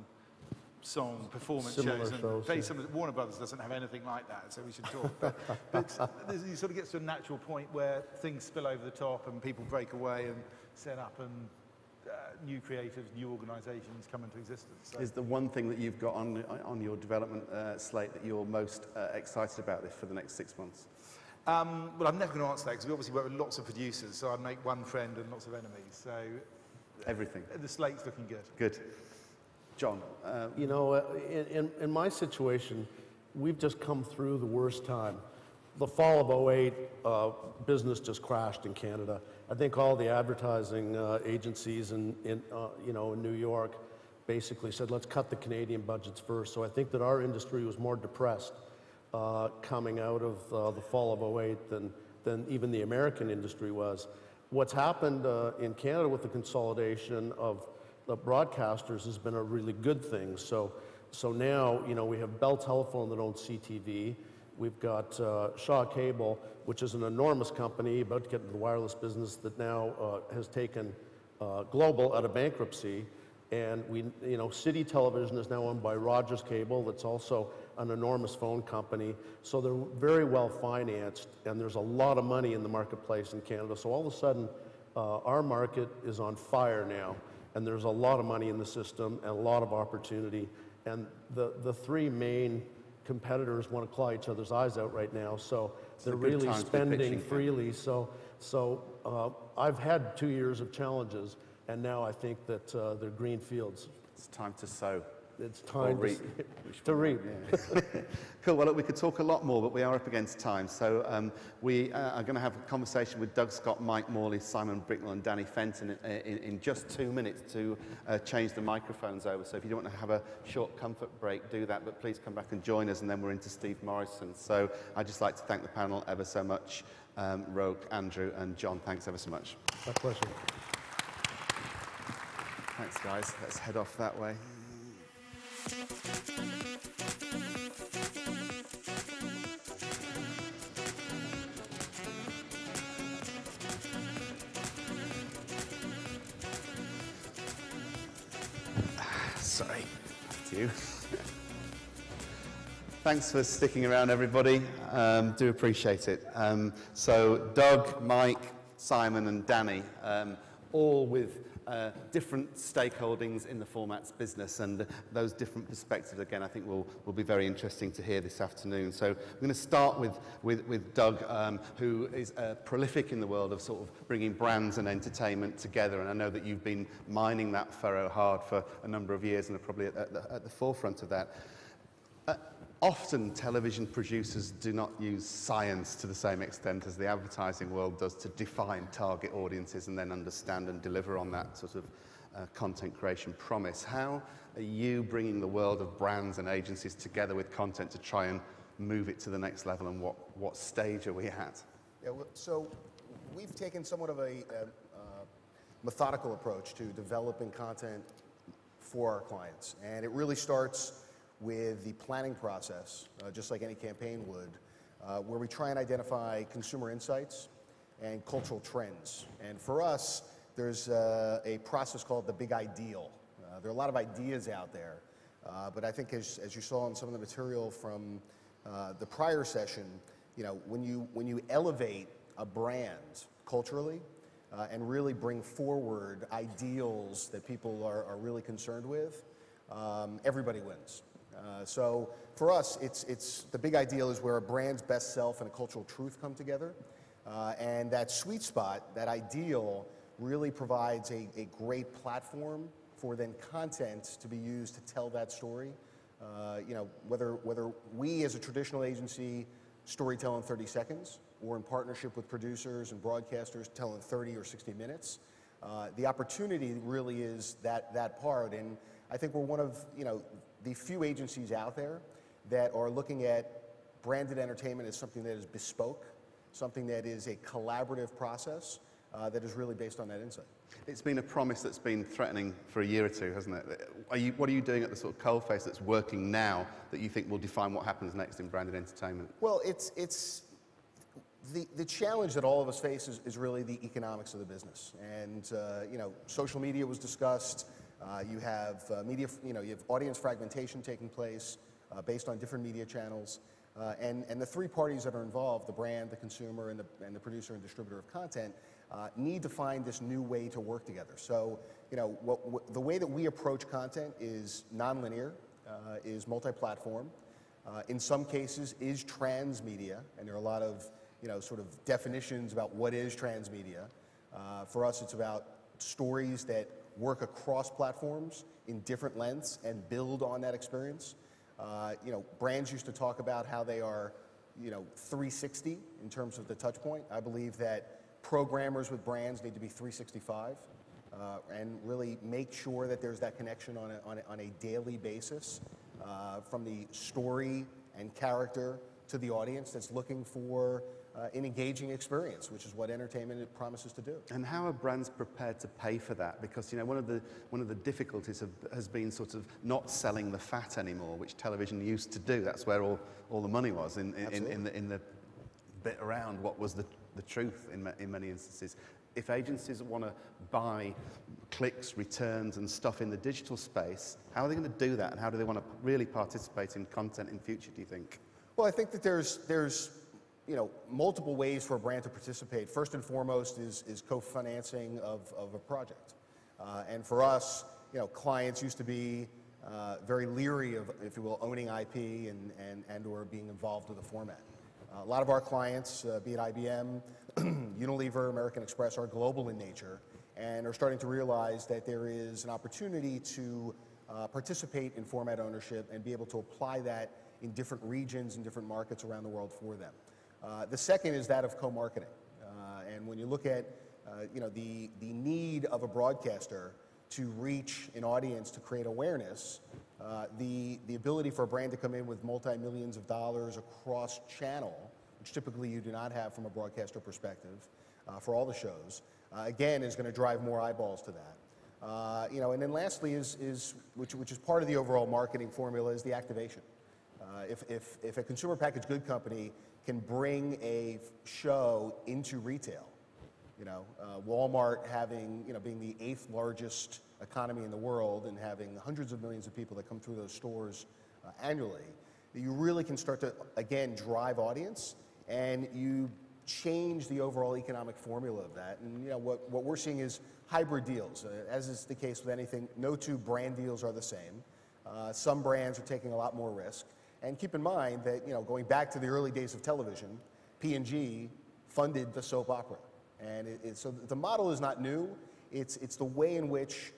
song performance shows. And Warner Brothers doesn't have anything like that, so we should talk. But it sort of gets to a natural point where things spill over the top and people break away and set up and new creatives, new organisations come into existence. So. Is the one thing that you've got on your development slate that you're most excited about for the next 6 months? Well, I'm never going to answer that because we obviously work with lots of producers, so I make one friend and lots of enemies. So everything. The slate's looking good. Good. John? You know, in my situation, we've just come through the worst time. The fall of '08, business just crashed in Canada. I think all the advertising agencies in New York basically said, let's cut the Canadian budgets first. So I think that our industry was more depressed coming out of the fall of '08 than even the American industry was. What's happened in Canada with the consolidation of the broadcasters has been a really good thing. So now, we have Bell Telephone that owns CTV. We've got Shaw Cable, which is an enormous company about to get into the wireless business that now has taken Global out of bankruptcy. And City Television is now owned by Rogers Cable, that's also an enormous phone company. So they're very well financed, and there's a lot of money in the marketplace in Canada. So all of a sudden, our market is on fire now, and there's a lot of money in the system and a lot of opportunity. And the three main competitors want to claw each other's eyes out right now, so they're really spending freely. So I've had 2 years of challenges, and now I think that they're green fields. It's time to sow. It's time to reap. Yeah. Cool. Well, look, we could talk a lot more, but we are up against time. So we are going to have a conversation with Doug Scott, Mike Morley, Simon Brickle, and Danny Fenton in just 2 minutes to change the microphones over. So if you don't want to have a short comfort break, do that. But please come back and join us, and then we're into Steve Morrison. So I'd just like to thank the panel ever so much. Roek, Andrew, and John, thanks ever so much. My pleasure. Thanks, guys. Let's head off that way. Sorry, after you. Thanks for sticking around, everybody. Do appreciate it. So Doug, Mike, Simon, and Danny, all with different stakeholdings in the formats business, and those different perspectives, again, I think will be very interesting to hear this afternoon. So I'm going to start with Doug, who is prolific in the world of sort of bringing brands and entertainment together, and I know that you've been mining that furrow hard for a number of years and are probably at the forefront of that. Often television producers do not use science to the same extent as the advertising world does to define target audiences and then understand and deliver on that sort of content creation promise. How are you bringing the world of brands and agencies together with content to try and move it to the next level, and what stage are we at? Yeah, so we've taken somewhat of a methodical approach to developing content for our clients, and it really starts with the planning process, just like any campaign would, where we try and identify consumer insights and cultural trends. And for us, there's a process called the Big Ideal. There are a lot of ideas out there, but I think as you saw in some of the material from the prior session, you know, when you elevate a brand culturally and really bring forward ideals that people are really concerned with, everybody wins. So for us, it's the Big Ideal is where a brand's best self and a cultural truth come together. And that sweet spot, that ideal, really provides a great platform for then content to be used to tell that story. You know, whether we as a traditional agency storytell in 30 seconds, or in partnership with producers and broadcasters tell in 30 or 60 minutes, the opportunity really is that part. And I think we're one of, you know, the few agencies out there that are looking at branded entertainment as something that is bespoke, something that is a collaborative process that is really based on that insight. It's been a promise that's been threatening for a year or two, hasn't it? What are you doing at the sort of coalface that's working now that you think will define what happens next in branded entertainment? Well, it's the challenge that all of us face is really the economics of the business. And you know, social media was discussed. You have you have audience fragmentation taking place based on different media channels, and the three parties that are involved, the brand, the consumer, and the producer and distributor of content, need to find this new way to work together. So, you know, the way that we approach content is nonlinear, is multi-platform. In some cases, is transmedia, and there are a lot of, you know, sort of definitions about what is transmedia. For us, it's about stories that work across platforms in different lengths and build on that experience. You know, brands used to talk about how they are, you know, 360 in terms of the touch point. I believe that programmers with brands need to be 365 and really make sure that there's that connection on a daily basis from the story and character to the audience that's looking for an engaging experience, which is what entertainment promises to do. And how are brands prepared to pay for that? Because, you know, one of the difficulties has been sort of not selling the fat anymore, which television used to do. That's where all the money was in the bit around what was the truth in many instances. If agencies want to buy clicks, returns, and stuff in the digital space, how are they going to do that, and how do they want to really participate in content in future, do you think? Well, I think that there's you know, multiple ways for a brand to participate. First and foremost is co-financing of a project. And for us, you know, clients used to be very leery of, if you will, owning IP and or being involved with a format. A lot of our clients, be it IBM, Unilever, American Express, are global in nature and are starting to realize that there is an opportunity to participate in format ownership and be able to apply that in different regions and different markets around the world for them. The second is that of co-marketing. And when you look at you know, the need of a broadcaster to reach an audience to create awareness, the ability for a brand to come in with multi-millions of dollars across channel, which typically you do not have from a broadcaster perspective for all the shows, again, is going to drive more eyeballs to that. You know, and then lastly which is part of the overall marketing formula, is the activation. If a consumer packaged good company can bring a show into retail, you know, Walmart having, you know, being the 8th largest economy in the world and having hundreds of millions of people that come through those stores annually, you really can start to, again, drive audience, and you change the overall economic formula of that. And, you know, what we're seeing is hybrid deals. As is the case with anything, no two brand deals are the same. Some brands are taking a lot more risk. And keep in mind that, going back to the early days of television, P&G funded the soap opera. And so the model is not new. It's the way in which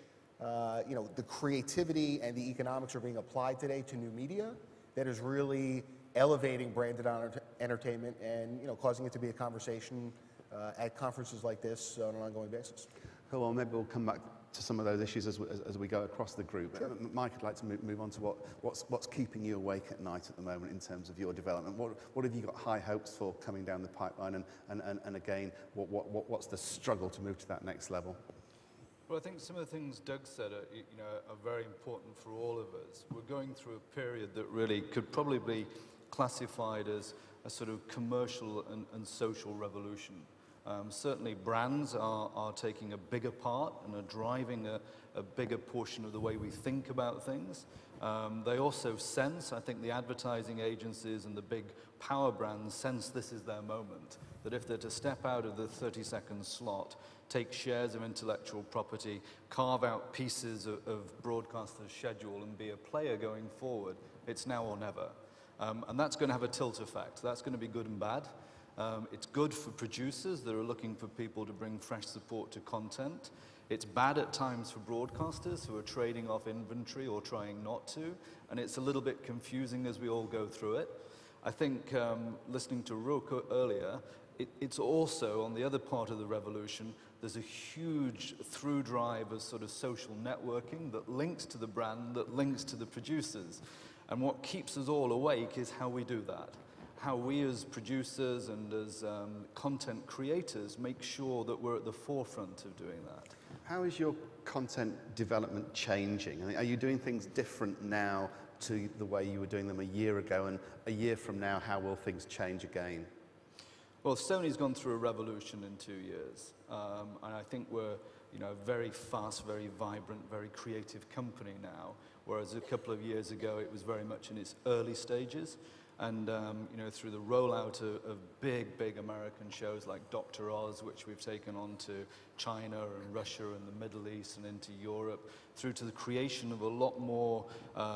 the creativity and the economics are being applied today to new media that is really elevating branded entertainment and causing it to be a conversation at conferences like this on an ongoing basis. Cool. Well, maybe we'll come back to some of those issues as we go across the group. Sure. Mike, I'd like to move on to what's keeping you awake at night at the moment in terms of your development. What have you got high hopes for coming down the pipeline, and again, what's the struggle to move to that next level? Well, I think some of the things Doug said are very important for all of us. We're going through a period that really could probably be classified as a sort of commercial and social revolution. Certainly brands are taking a bigger part and are driving a bigger portion of the way we think about things. They also sense, I think the advertising agencies and the big power brands sense this is their moment, that if they're to step out of the 30-second slot, take shares of intellectual property, carve out pieces of broadcasters' schedule and be a player going forward, it's now or never. And that's going to have a tilt effect. That's going to be good and bad. It's good for producers that are looking for people to bring fresh support to content. It's bad at times for broadcasters who are trading off inventory or trying not to, and it's a little bit confusing as we all go through it. I think listening to Roek earlier, it's also, on the other part of the revolution, there's a huge through drive of sort of social networking that links to the brand, that links to the producers. And what keeps us all awake is how we do that. How we as producers and as content creators make sure that we're at the forefront of doing that. How is your content development changing? I mean, are you doing things different now to the way you were doing them a year ago, and a year from now, how will things change again? Well, Sony's gone through a revolution in 2 years, and I think we're a very fast, very vibrant, very creative company now, whereas a couple of years ago it was very much in its early stages. And through the rollout of big American shows like Dr. Oz, which we've taken on to China and Russia and the Middle East and into Europe, through to the creation of a lot more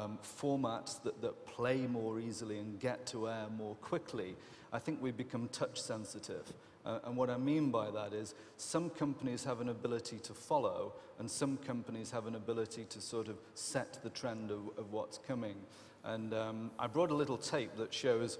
formats that play more easily and get to air more quickly, I think we've become touch sensitive. And what I mean by that is some companies have an ability to follow, and some companies have an ability to sort of set the trend of what's coming. And I brought a little tape that shows,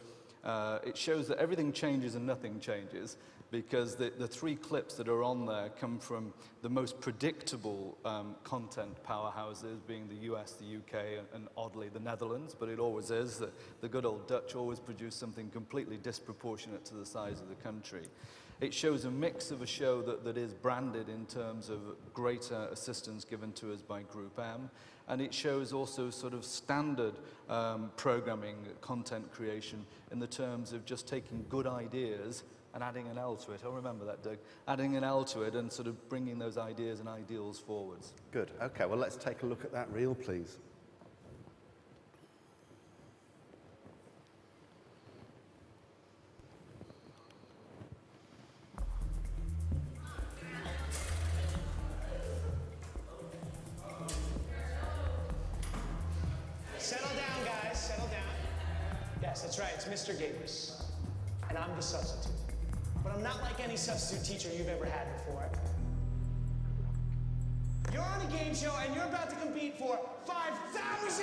it shows that everything changes and nothing changes, because the 3 clips that are on there come from the most predictable content powerhouses, being the US, the UK, and oddly the Netherlands, but it always is. The good old Dutch always produce something completely disproportionate to the size of the country. It shows a mix of a show that is branded in terms of greater assistance given to us by Group M, and it shows also sort of standard programming, content creation in the terms of just taking good ideas and adding an L to it. I'll remember that, Doug. Adding an L to it and sort of bringing those ideas and ideals forwards. Good. Okay, well, let's take a look at that reel, please. Settle down, guys. Settle down. Yes, that's right. It's Mr. Gators. And I'm the substitute. But I'm not like any substitute teacher you've ever had before. You're on a game show and you're about to compete for $5,000!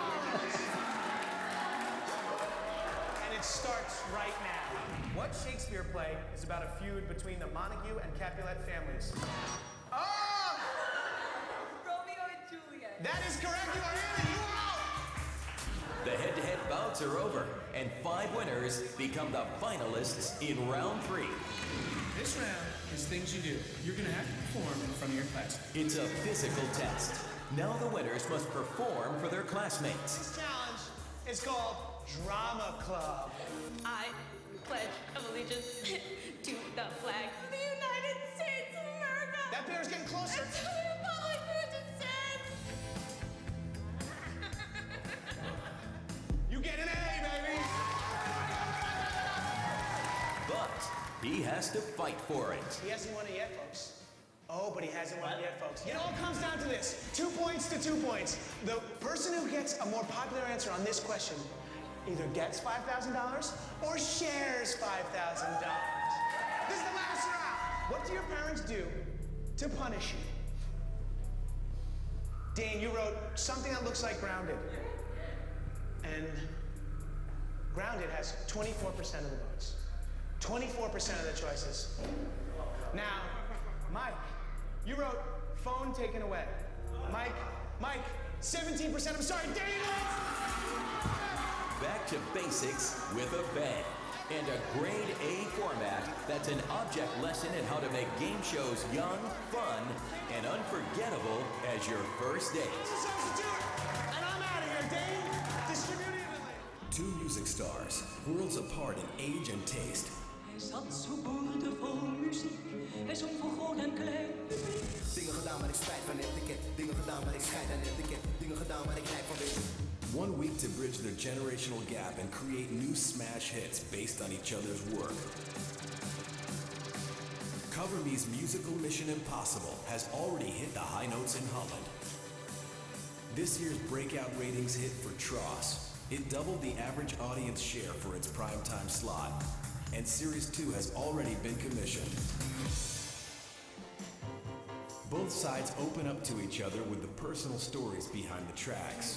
And it starts right now. What Shakespeare play is about a feud between the Montague and Capulet families? Oh! Romeo and Juliet. That is correct. You are in and you are out! The head-to-head bouts are over, and 5 winners become the finalists in round 3. This round is things you do. You're going to have to perform in front of your class. It's a physical test. Now the winners must perform for their classmates. This challenge is called Drama Club. I pledge allegiance to the flag of the United States of America. That bear's getting closer. And to the republic for which it stands. You get an A, baby! But he has to fight for it. He hasn't won it yet, folks. Oh, but he hasn't won yet, folks. It all comes down to this. 2 points to 2 points. The person who gets a more popular answer on this question either gets $5,000 or shares $5,000. This is the last round. What do your parents do to punish you? Dane, you wrote something that looks like Grounded. And Grounded has 24% of the votes. 24% of the choices. Now, Mike, you wrote Phone Taken Away. Mike, 17%. I'm sorry, Dane. Back to basics with a bang. And a grade A format that's an object lesson in how to make game shows young, fun, and unforgettable as your first date. And I'm out of here, Dane. Distributing it. Two music stars, worlds apart in age and taste. Hij zat zo boordevol muziek, hij zong voor groot en klein. Dingen gedaan waar ik spijt van heb, ik heb dingen gedaan waar ik scheid aan heb, ik heb dingen gedaan waar ik rijk van ben. 1 week to bridge their generational gap and create new smash hits based on each other's work. Cover Me's musical Mission Impossible has already hit the high notes in Holland. This year's breakout ratings hit for Tross. It doubled the average audience share for its primetime slot. And Series 2 has already been commissioned. Both sides open up to each other with the personal stories behind the tracks.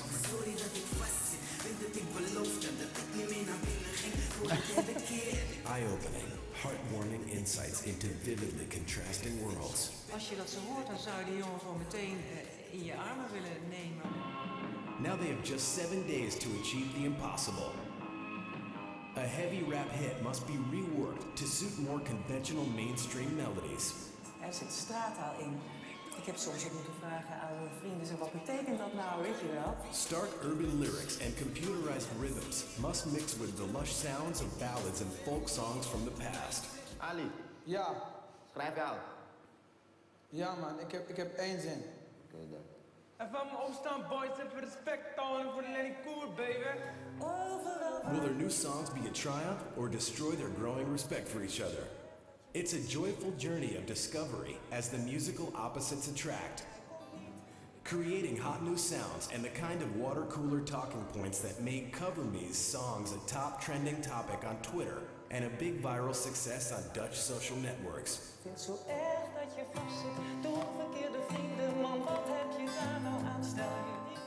Eye-opening, heartwarming insights into vividly contrasting worlds. Als je dat zo hoort, dan zou je die jongen gewoon meteen in je armen willen nemen. Now they have just 7 days to achieve the impossible. A heavy rap hit must be reworked to suit more conventional mainstream melodies. Er zit straattaal in. Ik heb soms ook moeten vragen aan mijn vrienden, wat betekent dat nou, weet je wel? Stark urban lyrics and computerized rhythms must mix with the lush sounds of ballads and folk songs from the past. Ali. Ja. Schrijf je al. Ja man, ik heb 1 zin. Even aan me opstaan, boys. Even respect tonen voor Lenny Koer, baby. Will their new songs be a triumph or destroy their growing respect for each other? It's a joyful journey of discovery as the musical opposites attract. Creating hot new sounds and the kind of water cooler talking points that made Cover Me's songs a top trending topic on Twitter and a big viral success on Dutch social networks. Ik vind het zo erg dat je vastzit door verkeerde vrienden. Man, wat heb je daar nou aan? Stel je niet.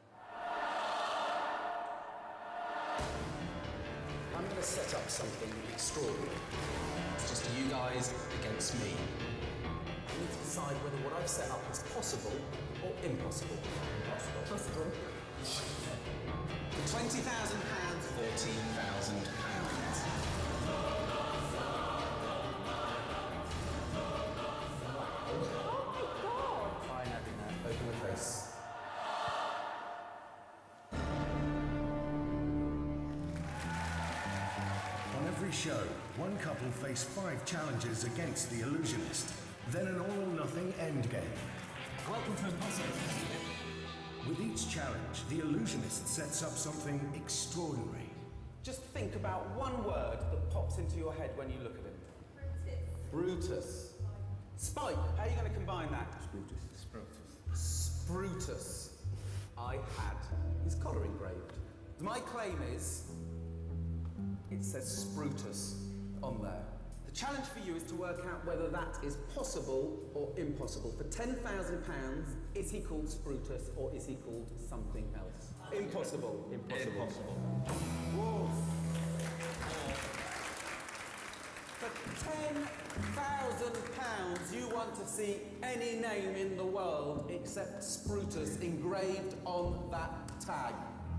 I'm going to set up something extraordinary. It's just you guys against me. You need to decide whether what I've set up is possible or impossible. Possible. For £20,000, £14,000. Fine, Adina. Open the face. On every show, one couple face 5 challenges against the illusionist, then an all-or-nothing endgame. Welcome to Impossible. With each challenge, the illusionist sets up something extraordinary. Just think about one word that pops into your head when you look at him. Brutus. Spike, how are you going to combine that? Sprutus. I had his collar engraved. My claim is, it says Sprutus on there. The challenge for you is to work out whether that is possible or impossible. For £10,000, is he called Sprutus or is he called something else? Impossible. Impossible. Whoa. For £10,000, you want to see any name in the world except Sprutus engraved on that tag.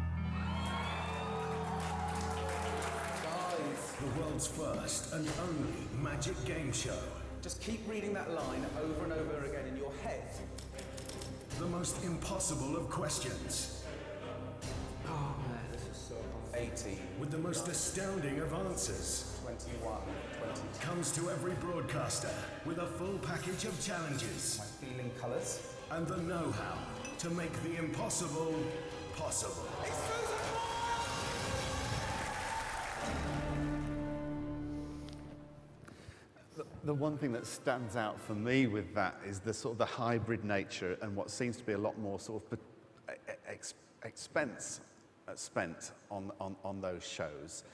The world's first and only magic game show. Just keep reading that line over and over again in your head. The most impossible of questions. Oh man, this is so hard. 18. With the most astounding of answers. 21. 22. Comes to every broadcaster with a full package of challenges. My feeling colours. And the know-how to make the impossible possible. The one thing that stands out for me with that is the sort of the hybrid nature and what seems to be a lot more sort of expense spent on those shows.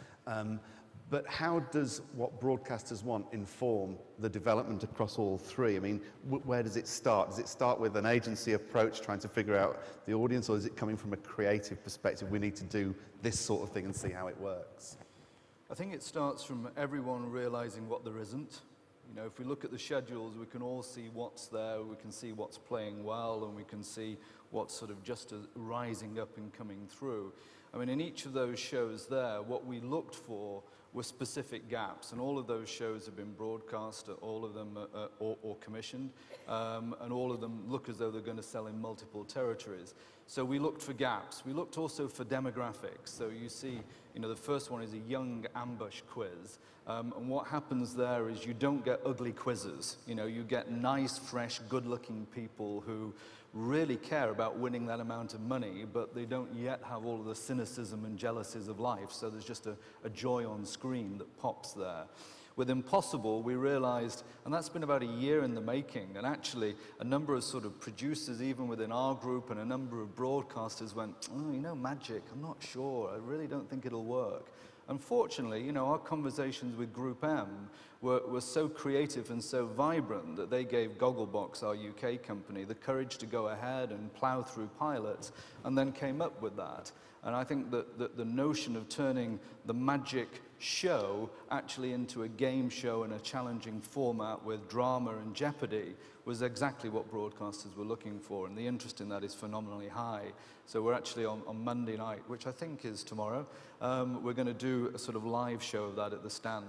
But how does what broadcasters want inform the development across all three? I mean, where does it start? Does it start with an agency approach trying to figure out the audience, or is it coming from a creative perspective? We need to do this sort of thing and see how it works. I think it starts from everyone realizing what there isn't. You know, if we look at the schedules, we can all see what's there, we can see what's playing well, and we can see what's sort of just rising up and coming through. I mean, in each of those shows there, what we looked for were specific gaps, and all of those shows have been broadcast, all of them or commissioned, and all of them look as though they're going to sell in multiple territories. So we looked for gaps. We looked also for demographics. So you see, you know, the first one is a young ambush quiz, and what happens there is you don't get ugly quizzes. You know, you get nice, fresh, good-looking people who really care about winning that amount of money, but they don't yet have all of the cynicism and jealousies of life, so there's just a joy on screen that pops there. With Impossible, we realized, and that's been about a year in the making, and actually a number of sort of producers, even within our group, and a number of broadcasters went, oh, you know, Magic, I'm not sure, I really don't think it'll work. Unfortunately, you know, our conversations with Group M were so creative and so vibrant that they gave Gogglebox, our UK company, the courage to go ahead and plow through pilots, and then came up with that. And I think that the notion of turning the Magic show actually into a game show in a challenging format with drama and jeopardy was exactly what broadcasters were looking for, and the interest in that is phenomenally high. So we're actually on Monday night, which I think is tomorrow, we're going to do a sort of live show of that at the stand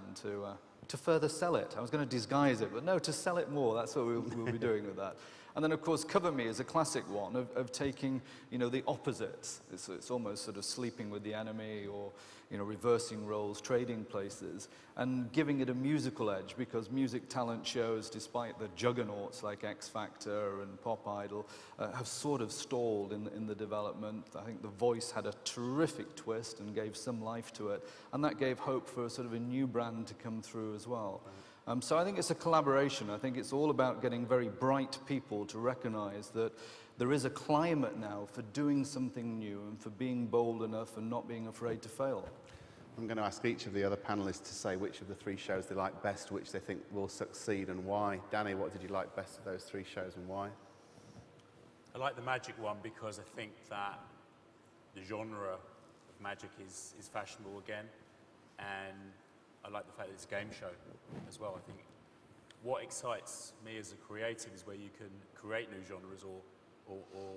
to further sell it. I was going to disguise it, but no, to sell it more, that's what we'll be doing with that. And then, of course, Cover Me is a classic one of taking, you know, the opposites. It's almost sort of sleeping with the enemy, or, you know, reversing roles, trading places, and giving it a musical edge, because music talent shows, despite the juggernauts like X Factor and Pop Idol, have sort of stalled in the development. I think The Voice had a terrific twist and gave some life to it, and that gave hope for sort of a new brand to come through as well. So I think it's a collaboration. I think it's all about getting very bright people to recognize that there is a climate now for doing something new and for being bold enough and not being afraid to fail. I'm going to ask each of the other panelists to say which of the three shows they like best, which they think will succeed, and why. Danny, what did you like best of those three shows, and why? I like the Magic one because I think that the genre of Magic is fashionable again, and I like the fact that it's a game show as well. I think what excites me as a creative is where you can create new genres or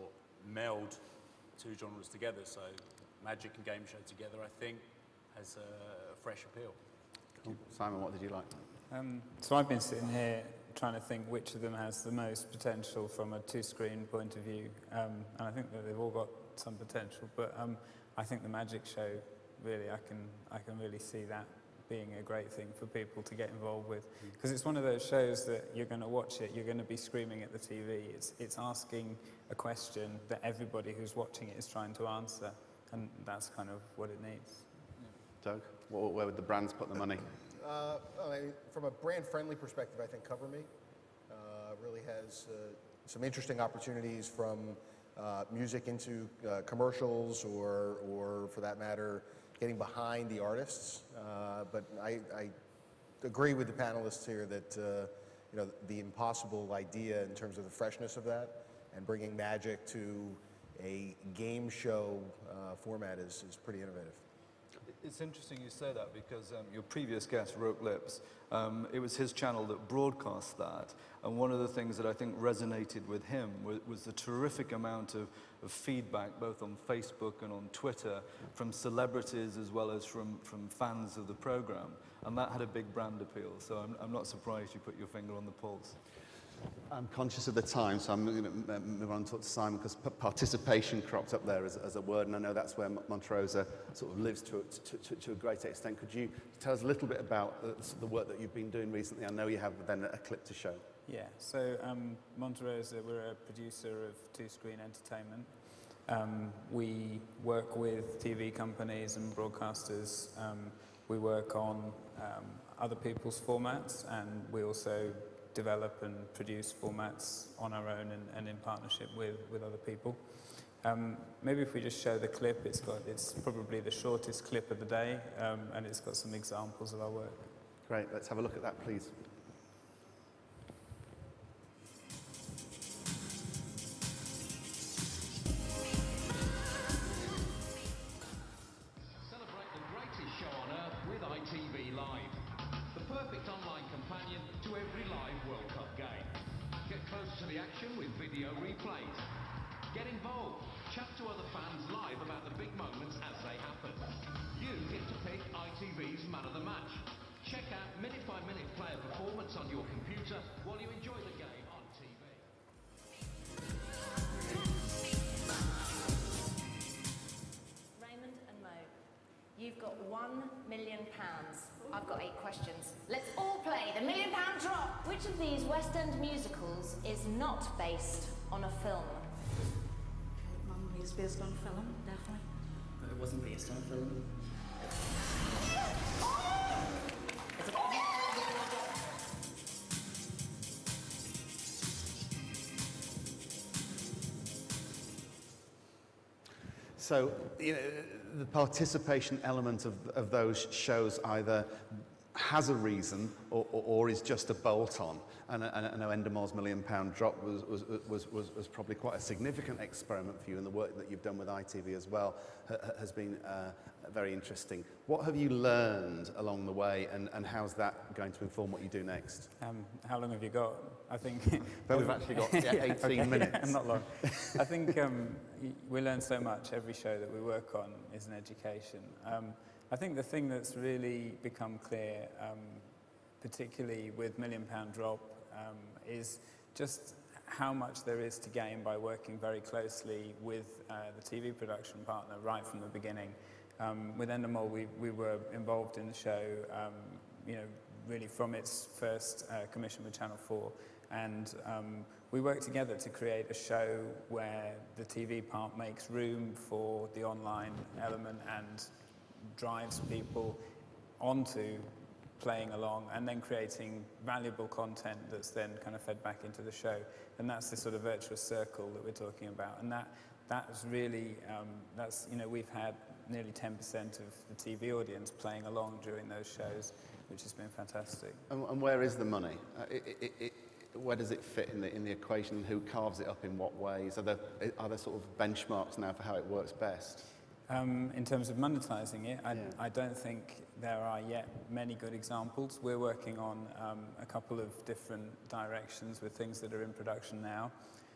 meld two genres together. So Magic and game show together, I think, has a fresh appeal. Cool. Simon, what did you like? So I've been sitting here trying to think which of them has the most potential from a two-screen point of view, and I think that they've all got some potential. But I think the Magic show, really, I can really see that being a great thing for people to get involved with, because it's one of those shows that you're going to watch it, you're going to be screaming at the TV. It's asking a question that everybody who's watching it is trying to answer, and that's kind of what it needs. Doug, where would the brands put the money? From a brand-friendly perspective, I think Cover Me really has some interesting opportunities, from music into commercials, or for that matter, getting behind the artists. But I agree with the panelists here that you know, the Impossible idea in terms of the freshness of that and bringing Magic to a game show format is pretty innovative. It's interesting you say that, because your previous guest, Roek, it was his channel that broadcast that, and one of the things that I think resonated with him was the terrific amount of feedback, both on Facebook and on Twitter, from celebrities as well as from fans of the program, and that had a big brand appeal, so I'm not surprised you put your finger on the pulse. I'm conscious of the time, so I'm going to move on and talk to Simon, because participation cropped up there as a word, and I know that's where Monterosa sort of lives to a great extent. Could you tell us a little bit about the work that you've been doing recently? I know you have then a clip to show. Yeah, so Monterosa, we're a producer of two-screen entertainment. We work with TV companies and broadcasters we work on other people's formats, and we also develop and produce formats on our own and in partnership with other people. Maybe if we just show the clip, it's probably the shortest clip of the day, and it's got some examples of our work. Great, let's have a look at that, please. Celebrate the greatest show on earth with ITV Live, the perfect online companion to every live World Cup game. Get close to the action with video replays. Get involved. Chat to other fans live about the big moments as they happen. You get to pick ITV's Man of the Match. Check out minute-by-minute player performance on your computer while you enjoy the game on TV. Raymond and Mo, you've got £1 million. I've got 8 questions. Let's all play the £1 million drop. Which of these West End musicals is not based on a film? Mum is based on film, definitely. But it wasn't based on film. So, you know, the participation element of those shows either has a reason or is just a bolt-on. And I know Endemol's £1 million drop was probably quite a significant experiment for you, and the work that you've done with ITV as well has been very interesting. What have you learned along the way, and how's that going to inform what you do next? How long have you got? I think... But we've actually got 18 minutes. Not long. I think we learn so much. Every show that we work on is an education. I think the thing that's really become clear, particularly with £1 million drop, is just how much there is to gain by working very closely with the TV production partner right from the beginning. With Endemol, we were involved in the show, you know, really from its first commission with Channel 4, and we worked together to create a show where the TV part makes room for the online element and drives people onto playing along and then creating valuable content that's then kind of fed back into the show. And that's the sort of virtuous circle that we're talking about. And that's really, you know, we've had nearly 10% of the TV audience playing along during those shows, which has been fantastic. And where is the money? Where does it fit in the equation? Who carves it up in what ways? Are there sort of benchmarks now for how it works best? In terms of monetizing it, I don't think there are yet many good examples. We're working on a couple of different directions with things that are in production now.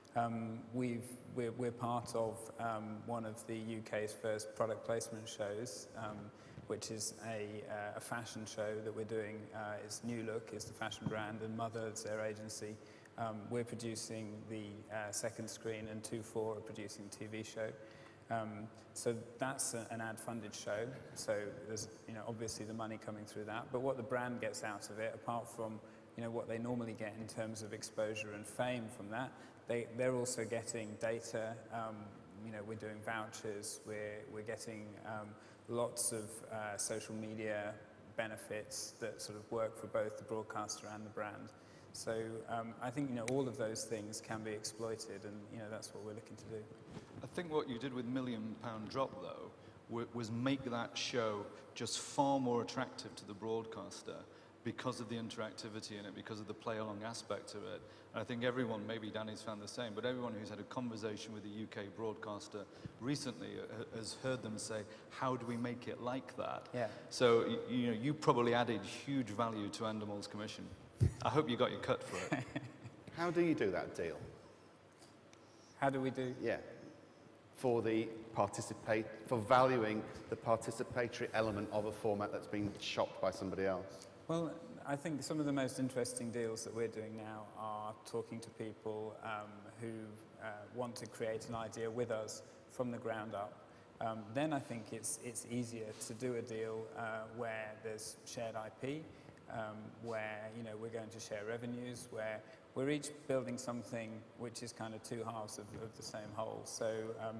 We're part of one of the UK's first product placement shows, which is a fashion show that we're doing. It's New Look is the fashion brand, and Mother is their agency. We're producing the second screen, and 2/4 are producing the TV show. So that's an ad-funded show, so there's, you know, obviously the money coming through that, but what the brand gets out of it, apart from, you know, what they normally get in terms of exposure and fame from that, they're also getting data. You know, we're doing vouchers, we're getting lots of social media benefits that sort of work for both the broadcaster and the brand. So I think, you know, all of those things can be exploited, and, you know, that's what we're looking to do. I think what you did with £1 million drop, though, was make that show just far more attractive to the broadcaster because of the interactivity in it, because of the play-along aspect of it. And I think everyone, maybe Danny's found the same, but everyone who's had a conversation with a UK broadcaster recently has heard them say, how do we make it like that? Yeah. So, you know, you probably added huge value to Endemol's commission. I hope you got your cut for it. How do you do that deal? How do we do? Yeah. For valuing the participatory element of a format that's been shopped by somebody else? Well, I think some of the most interesting deals that we're doing now are talking to people who want to create an idea with us from the ground up. Then I think it's easier to do a deal where there's shared IP, where, you know, we're going to share revenues, where we're each building something which is kind of two halves of the same whole. So,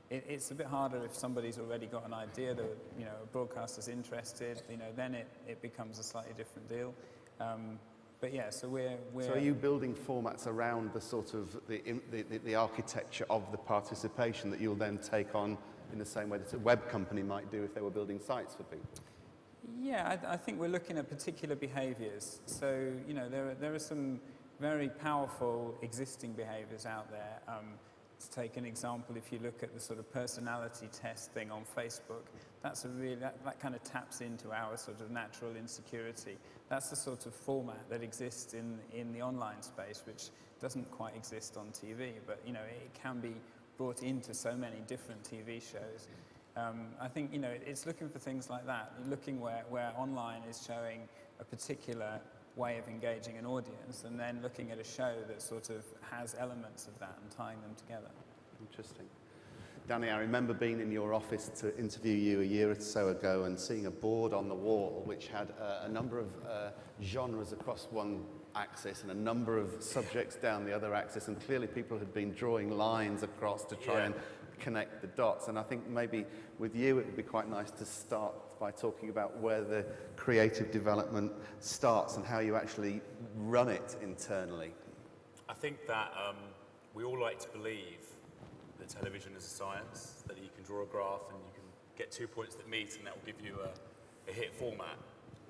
it's a bit harder if somebody's already got an idea that, you know, a broadcaster's interested, you know, then it becomes a slightly different deal. But yeah, so we're... So are you building formats around the sort of the architecture of the participation that you'll then take on in the same way that a web company might do if they were building sites for people? Yeah, I think we're looking at particular behaviours. So, you know, there are some very powerful existing behaviours out there. To take an example, if you look at the sort of personality test thing on Facebook, that's a really, that kind of taps into our sort of natural insecurity. That's the sort of format that exists in the online space, which doesn't quite exist on TV, but, you know, it can be brought into so many different TV shows. I think, you know, it's looking for things like that, looking where online is showing a particular way of engaging an audience, and then looking at a show that sort of has elements of that and tying them together. Interesting. Danny, I remember being in your office to interview you a year or so ago and seeing a board on the wall which had a number of genres across one axis and a number of subjects down the other axis, and clearly people had been drawing lines across to try and connect the dots. And I think maybe with you it would be quite nice to start by talking about where the creative development starts and how you actually run it internally. I think that we all like to believe that television is a science, that you can draw a graph and you can get 2 points that meet and that will give you a hit format.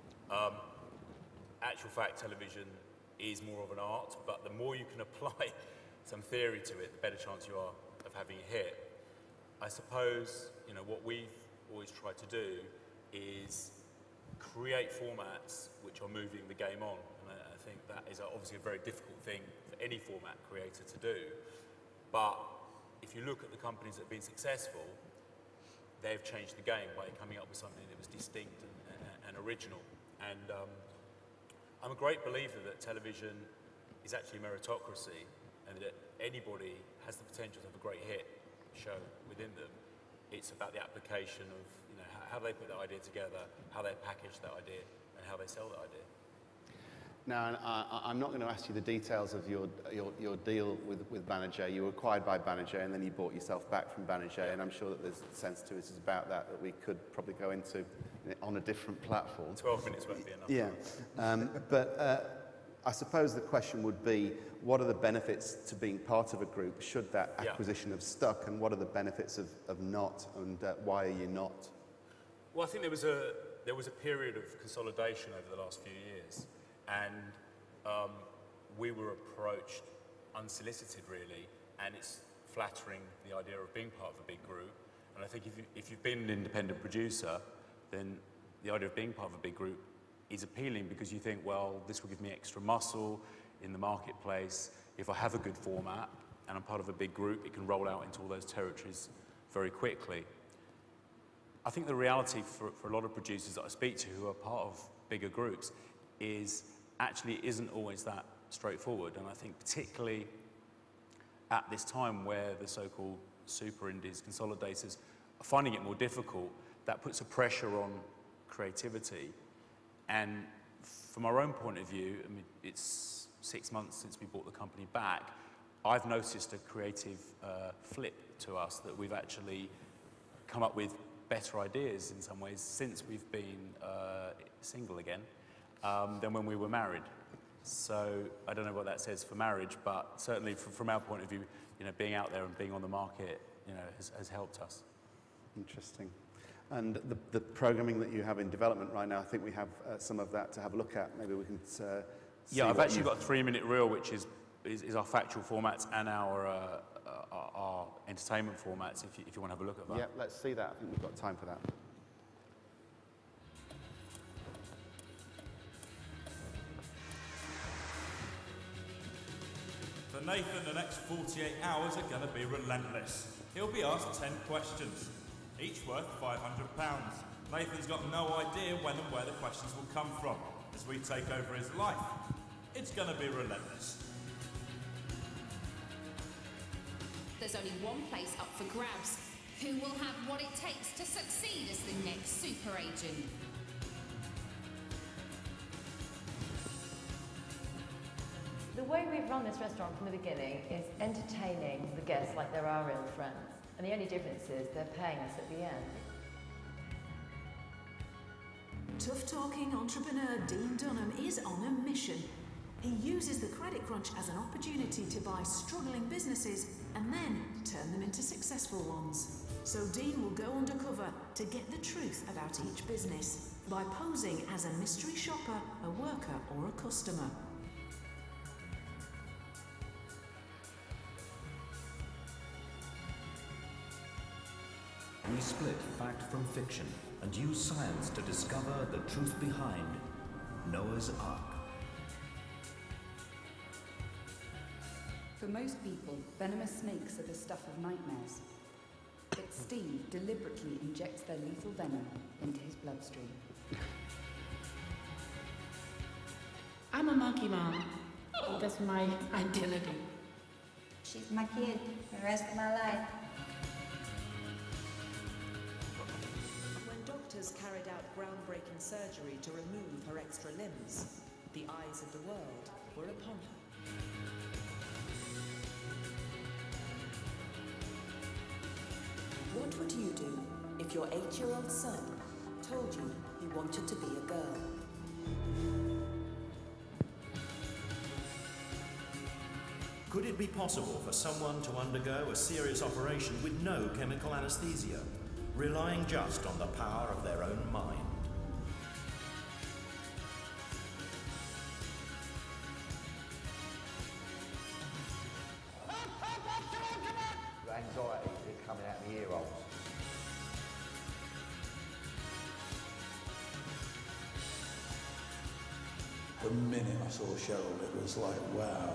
Actual fact, television is more of an art, but the more you can apply some theory to it, the better chance you are of having a hit. I suppose, you know, what we've always tried to do is create formats which are moving the game on. And I think that is obviously a very difficult thing for any format creator to do. But if you look at the companies that have been successful, they've changed the game by coming up with something that was distinct and original. And I'm a great believer that television is actually meritocracy, and that anybody has the potential to have a great hit show within them. It's about the application of, you know, how they put that idea together, how they package that idea, and how they sell that idea. Now, I'm not going to ask you the details of your deal with Banijay. You were acquired by Banijay and then you bought yourself back from Banijay, and I'm sure that there's sensitivities about that we could probably go into on a different platform. 12 minutes won't be enough. Yeah, but I suppose the question would be, what are the benefits to being part of a group should that acquisition have stuck, and what are the benefits of not, and why are you not? Well, I think there was a period of consolidation over the last few years, and we were approached unsolicited, really, and it's flattering the idea of being part of a big group. And I think if you've been an independent producer, then the idea of being part of a big group is appealing because you think, well, this will give me extra muscle in the marketplace. If I have a good format and I'm part of a big group, it can roll out into all those territories very quickly. I think the reality for a lot of producers that I speak to who are part of bigger groups is actually it isn't always that straightforward. And I think particularly at this time where the so-called super indies, consolidators, are finding it more difficult, that puts a pressure on creativity. And from our own point of view, I mean, it's 6 months since we bought the company back, I've noticed a creative flip to us, that we've actually come up with better ideas in some ways since we've been single again than when we were married. So I don't know what that says for marriage, but certainly from our point of view, you know, being out there and being on the market, you know, has helped us. Interesting. And the programming that you have in development right now, I think we have some of that to have a look at. Maybe we can see. Yeah, I've actually got a 3-minute reel, which is our factual formats and our entertainment formats, if you want to have a look at that. Yeah, let's see that. I think we've got time for that. For Nathan, the next 48 hours are going to be relentless. He'll be asked 10 questions, each worth £500. Nathan's got no idea when and where the questions will come from as we take over his life. It's going to be relentless. There's only one place up for grabs. Who will have what it takes to succeed as the next super agent? The way we've run this restaurant from the beginning is entertaining the guests like they're our real friends. And the only difference is they're paying us at the end. Tough-talking entrepreneur Dean Dunham is on a mission. He uses the credit crunch as an opportunity to buy struggling businesses and then turn them into successful ones. So Dean will go undercover to get the truth about each business by posing as a mystery shopper, a worker or a customer. We split fact from fiction and use science to discover the truth behind Noah's Ark. For most people, venomous snakes are the stuff of nightmares. But Steve deliberately injects their lethal venom into his bloodstream. I'm a monkey mom. That's my identity. She's my kid for the rest of my life. When doctors carried out groundbreaking surgery to remove her extra limbs, the eyes of the world were upon her. What would you do if your 8-year-old son told you he wanted to be a girl? Could it be possible for someone to undergo a serious operation with no chemical anesthesia, relying just on the power of their own mind? Anxiety is coming out of the ear holes. The minute I saw Cheryl, it was like, wow.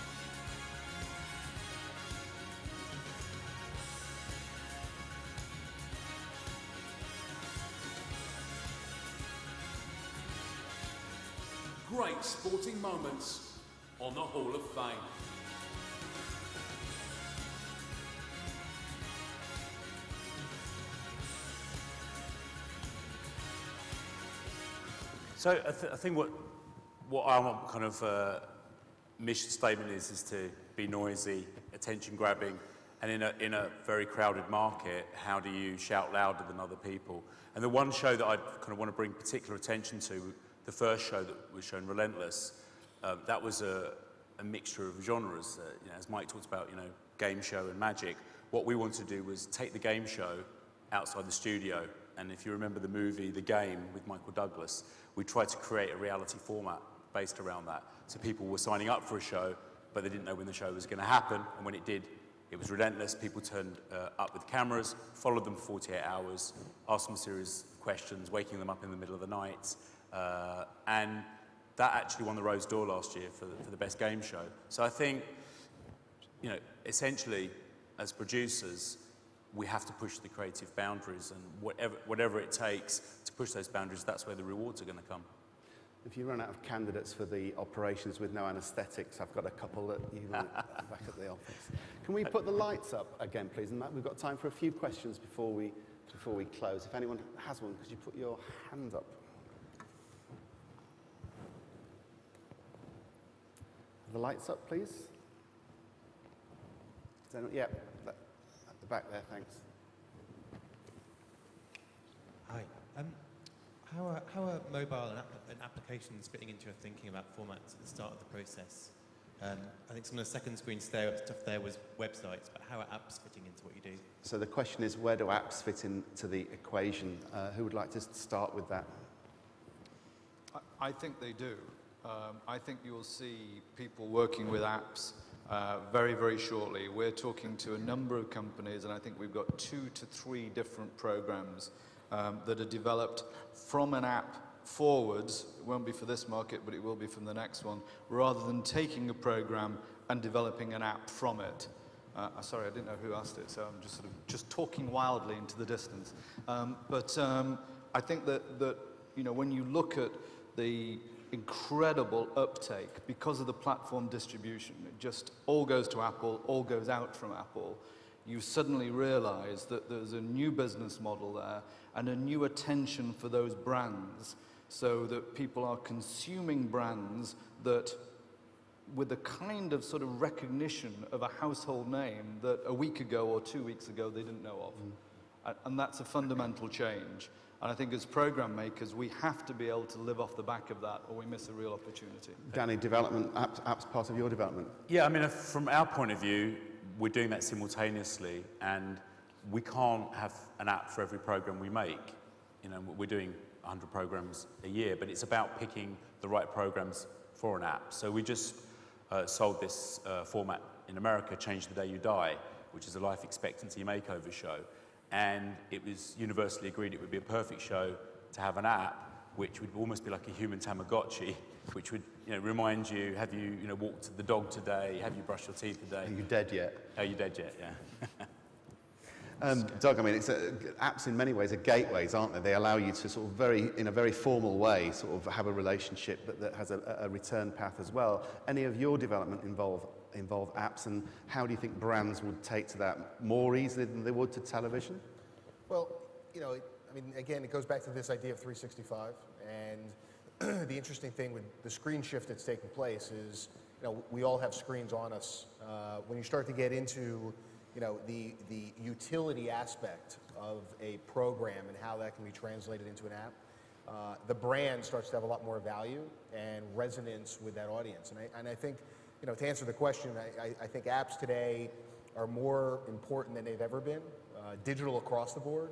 Great sporting moments on the Hall of Fame. So I think what our kind of mission statement is to be noisy, attention grabbing, and in a very crowded market, how do you shout louder than other people? And the one show that I kind of want to bring particular attention to, the first show that was shown, Relentless, that was a mixture of genres. You know, as Mike talked about, you know, game show and magic. What we wanted to do was take the game show outside the studio. And if you remember the movie The Game with Michael Douglas, we tried to create a reality format based around that. So people were signing up for a show, but they didn't know when the show was going to happen. And when it did, it was relentless. People turned up with cameras, followed them for 48 hours, asked them a series of questions, waking them up in the middle of the night. And that actually won the Rose d'Or last year for the best game show. So I think, you know, essentially, as producers, we have to push the creative boundaries, and whatever it takes to push those boundaries, that's where the rewards are going to come. If you run out of candidates for the operations with no anaesthetics, I've got a couple that you back at the office. Can we put the lights up again, please? And Matt, we've got time for a few questions before we close. If anyone has one, could you put your hand up? The lights up, please. Yeah, at the back there, thanks. Hi. How are mobile and applications fitting into your thinking about formats at the start of the process? I think some of the second screen stuff there was websites, but how are apps fitting into what you do? So the question is, where do apps fit into the equation? Who would like to start with that? I think they do. I think you'll see people working with apps very, very shortly. We're talking to a number of companies, and I think we've got 2 to 3 different programs that are developed from an app forwards. It won't be for this market, but it will be from the next one, rather than taking a program and developing an app from it. Sorry, I didn't know who asked it, so I'm just sort of just talking wildly into the distance. But I think that you know, when you look at the incredible uptake because of the platform distribution, it just all goes to Apple, all goes out from Apple. You suddenly realize that there's a new business model there and a new attention for those brands, so that people are consuming brands that with a kind of sort of recognition of a household name that a week ago or 2 weeks ago they didn't know of. And that's a fundamental change. And I think as program makers, we have to be able to live off the back of that, or we miss a real opportunity. Danny, development, apps part of your development? Yeah, I mean, from our point of view, we're doing that simultaneously, and we can't have an app for every program we make. You know, we're doing 100 programs a year, but it's about picking the right programs for an app. So we just sold this format in America, Change the Day You Die, which is a life expectancy makeover show. And it was universally agreed it would be a perfect show to have an app, which would almost be like a human Tamagotchi, which would remind you, have you walked the dog today? Have you brushed your teeth today? Are you dead yet? Are you dead yet, yeah. Doug, I mean, apps in many ways are gateways, aren't they? They allow you to sort of in a very formal way, sort of have a relationship, but that has a return path as well. Any of your development involve apps, and how do you think brands would take to that more easily than they would to television? Well, I mean, again, it goes back to this idea of 365, and the interesting thing with the screen shift that's taking place is, we all have screens on us. When you start to get into the utility aspect of a program and how that can be translated into an app, the brand starts to have a lot more value and resonance with that audience. And I think, to answer the question, I think apps today are more important than they've ever been, digital across the board,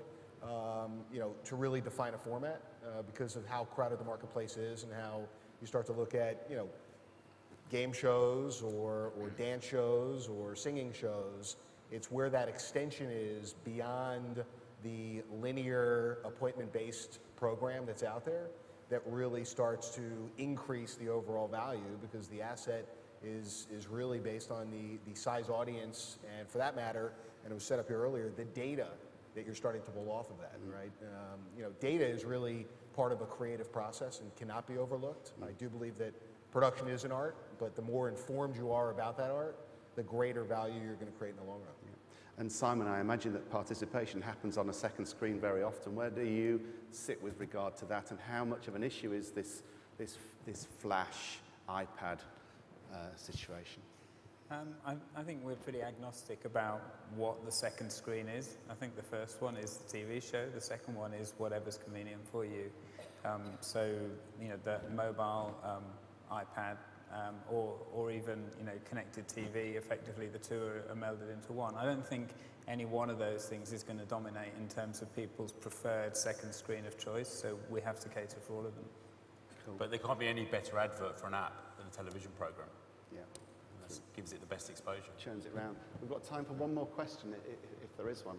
to really define a format because of how crowded the marketplace is and how you start to look at, game shows or dance shows or singing shows. It's where that extension is beyond the linear appointment-based program that's out there that really starts to increase the overall value, because the asset is really based on the size audience, and for that matter, and it was set up here earlier, the data that you're starting to pull off of that, right? Data is really part of a creative process and cannot be overlooked. I do believe that production is an art, but the more informed you are about that art, the greater value you're going to create in the long run. And Simon, I imagine that participation happens on a second screen very often. Where do you sit with regard to that, and how much of an issue is this flash iPad situation? I think we're pretty agnostic about what the second screen is. I think the first one is the TV show. The second one is whatever's convenient for you. So the mobile, iPad, or even connected TV. Effectively, the two are melded into one. I don't think any one of those things is going to dominate in terms of people's preferred second screen of choice. So we have to cater for all of them. Cool. But there can't be any better advert for an app than a television program. Yeah. That gives it the best exposure. Churns it round. We've got time for one more question, if there is one.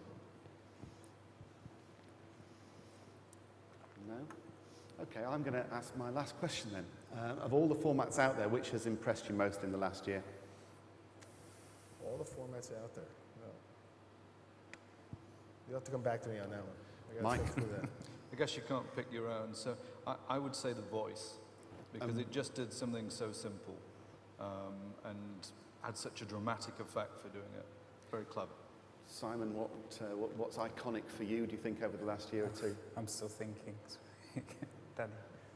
No? Okay, I'm going to ask my last question then. Of all the formats out there, which has impressed you most in the last year? All the formats out there? No. You'll have to come back to me on that one. Mike? I guess you can't pick your own, so I would say The Voice, because it just did something so simple and had such a dramatic effect for doing it. Very clever. Simon, what's iconic for you, do you think, over the last year or two? I'm still thinking. Danny.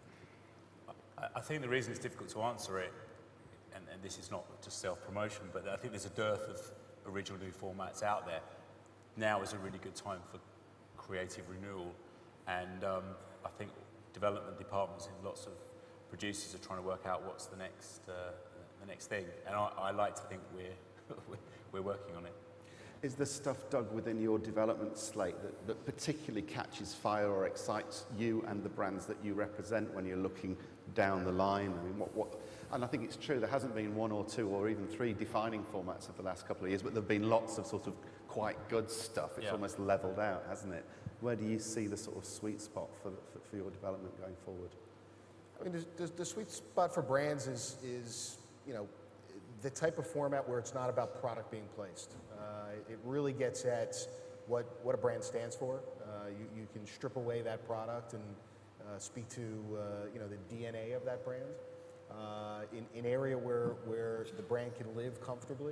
I think the reason it's difficult to answer it, and this is not just self-promotion, but I think there's a dearth of original new formats out there. Now is a really good time for creative renewal, and I think development departments and lots of producers are trying to work out what's the next thing, and I like to think we're working on it. Is there stuff, Doug, within your development slate that particularly catches fire or excites you and the brands that you represent when you're looking down the line? I mean, and I think it's true, there hasn't been one or two or even three defining formats of the last couple of years, but there have been lots of sort of quite good stuff. It's almost leveled out, hasn't it? Where do you see the sort of sweet spot for your development going forward? I mean, the sweet spot for brands is the type of format where it's not about product being placed. It really gets at what a brand stands for. You can strip away that product and speak to the DNA of that brand. In an area where the brand can live comfortably.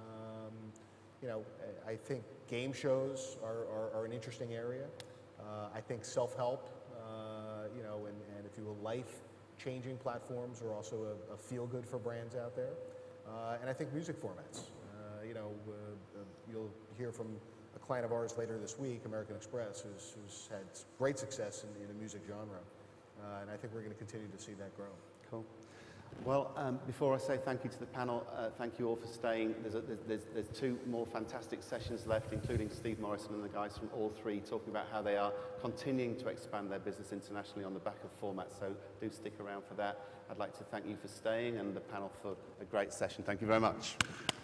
I think game shows are an interesting area. I think self-help, and if you will, life changing platforms are also a feel-good for brands out there. And I think music formats. You'll hear from a client of ours later this week, American Express, who's had great success in the music genre. And I think we're going to continue to see that grow. Cool. Well, before I say thank you to the panel, thank you all for staying. There's two more fantastic sessions left, including Steve Morrison and the guys from All Three talking about how they are continuing to expand their business internationally on the back of formats. So do stick around for that. I'd like to thank you for staying and the panel for a great session. Thank you very much.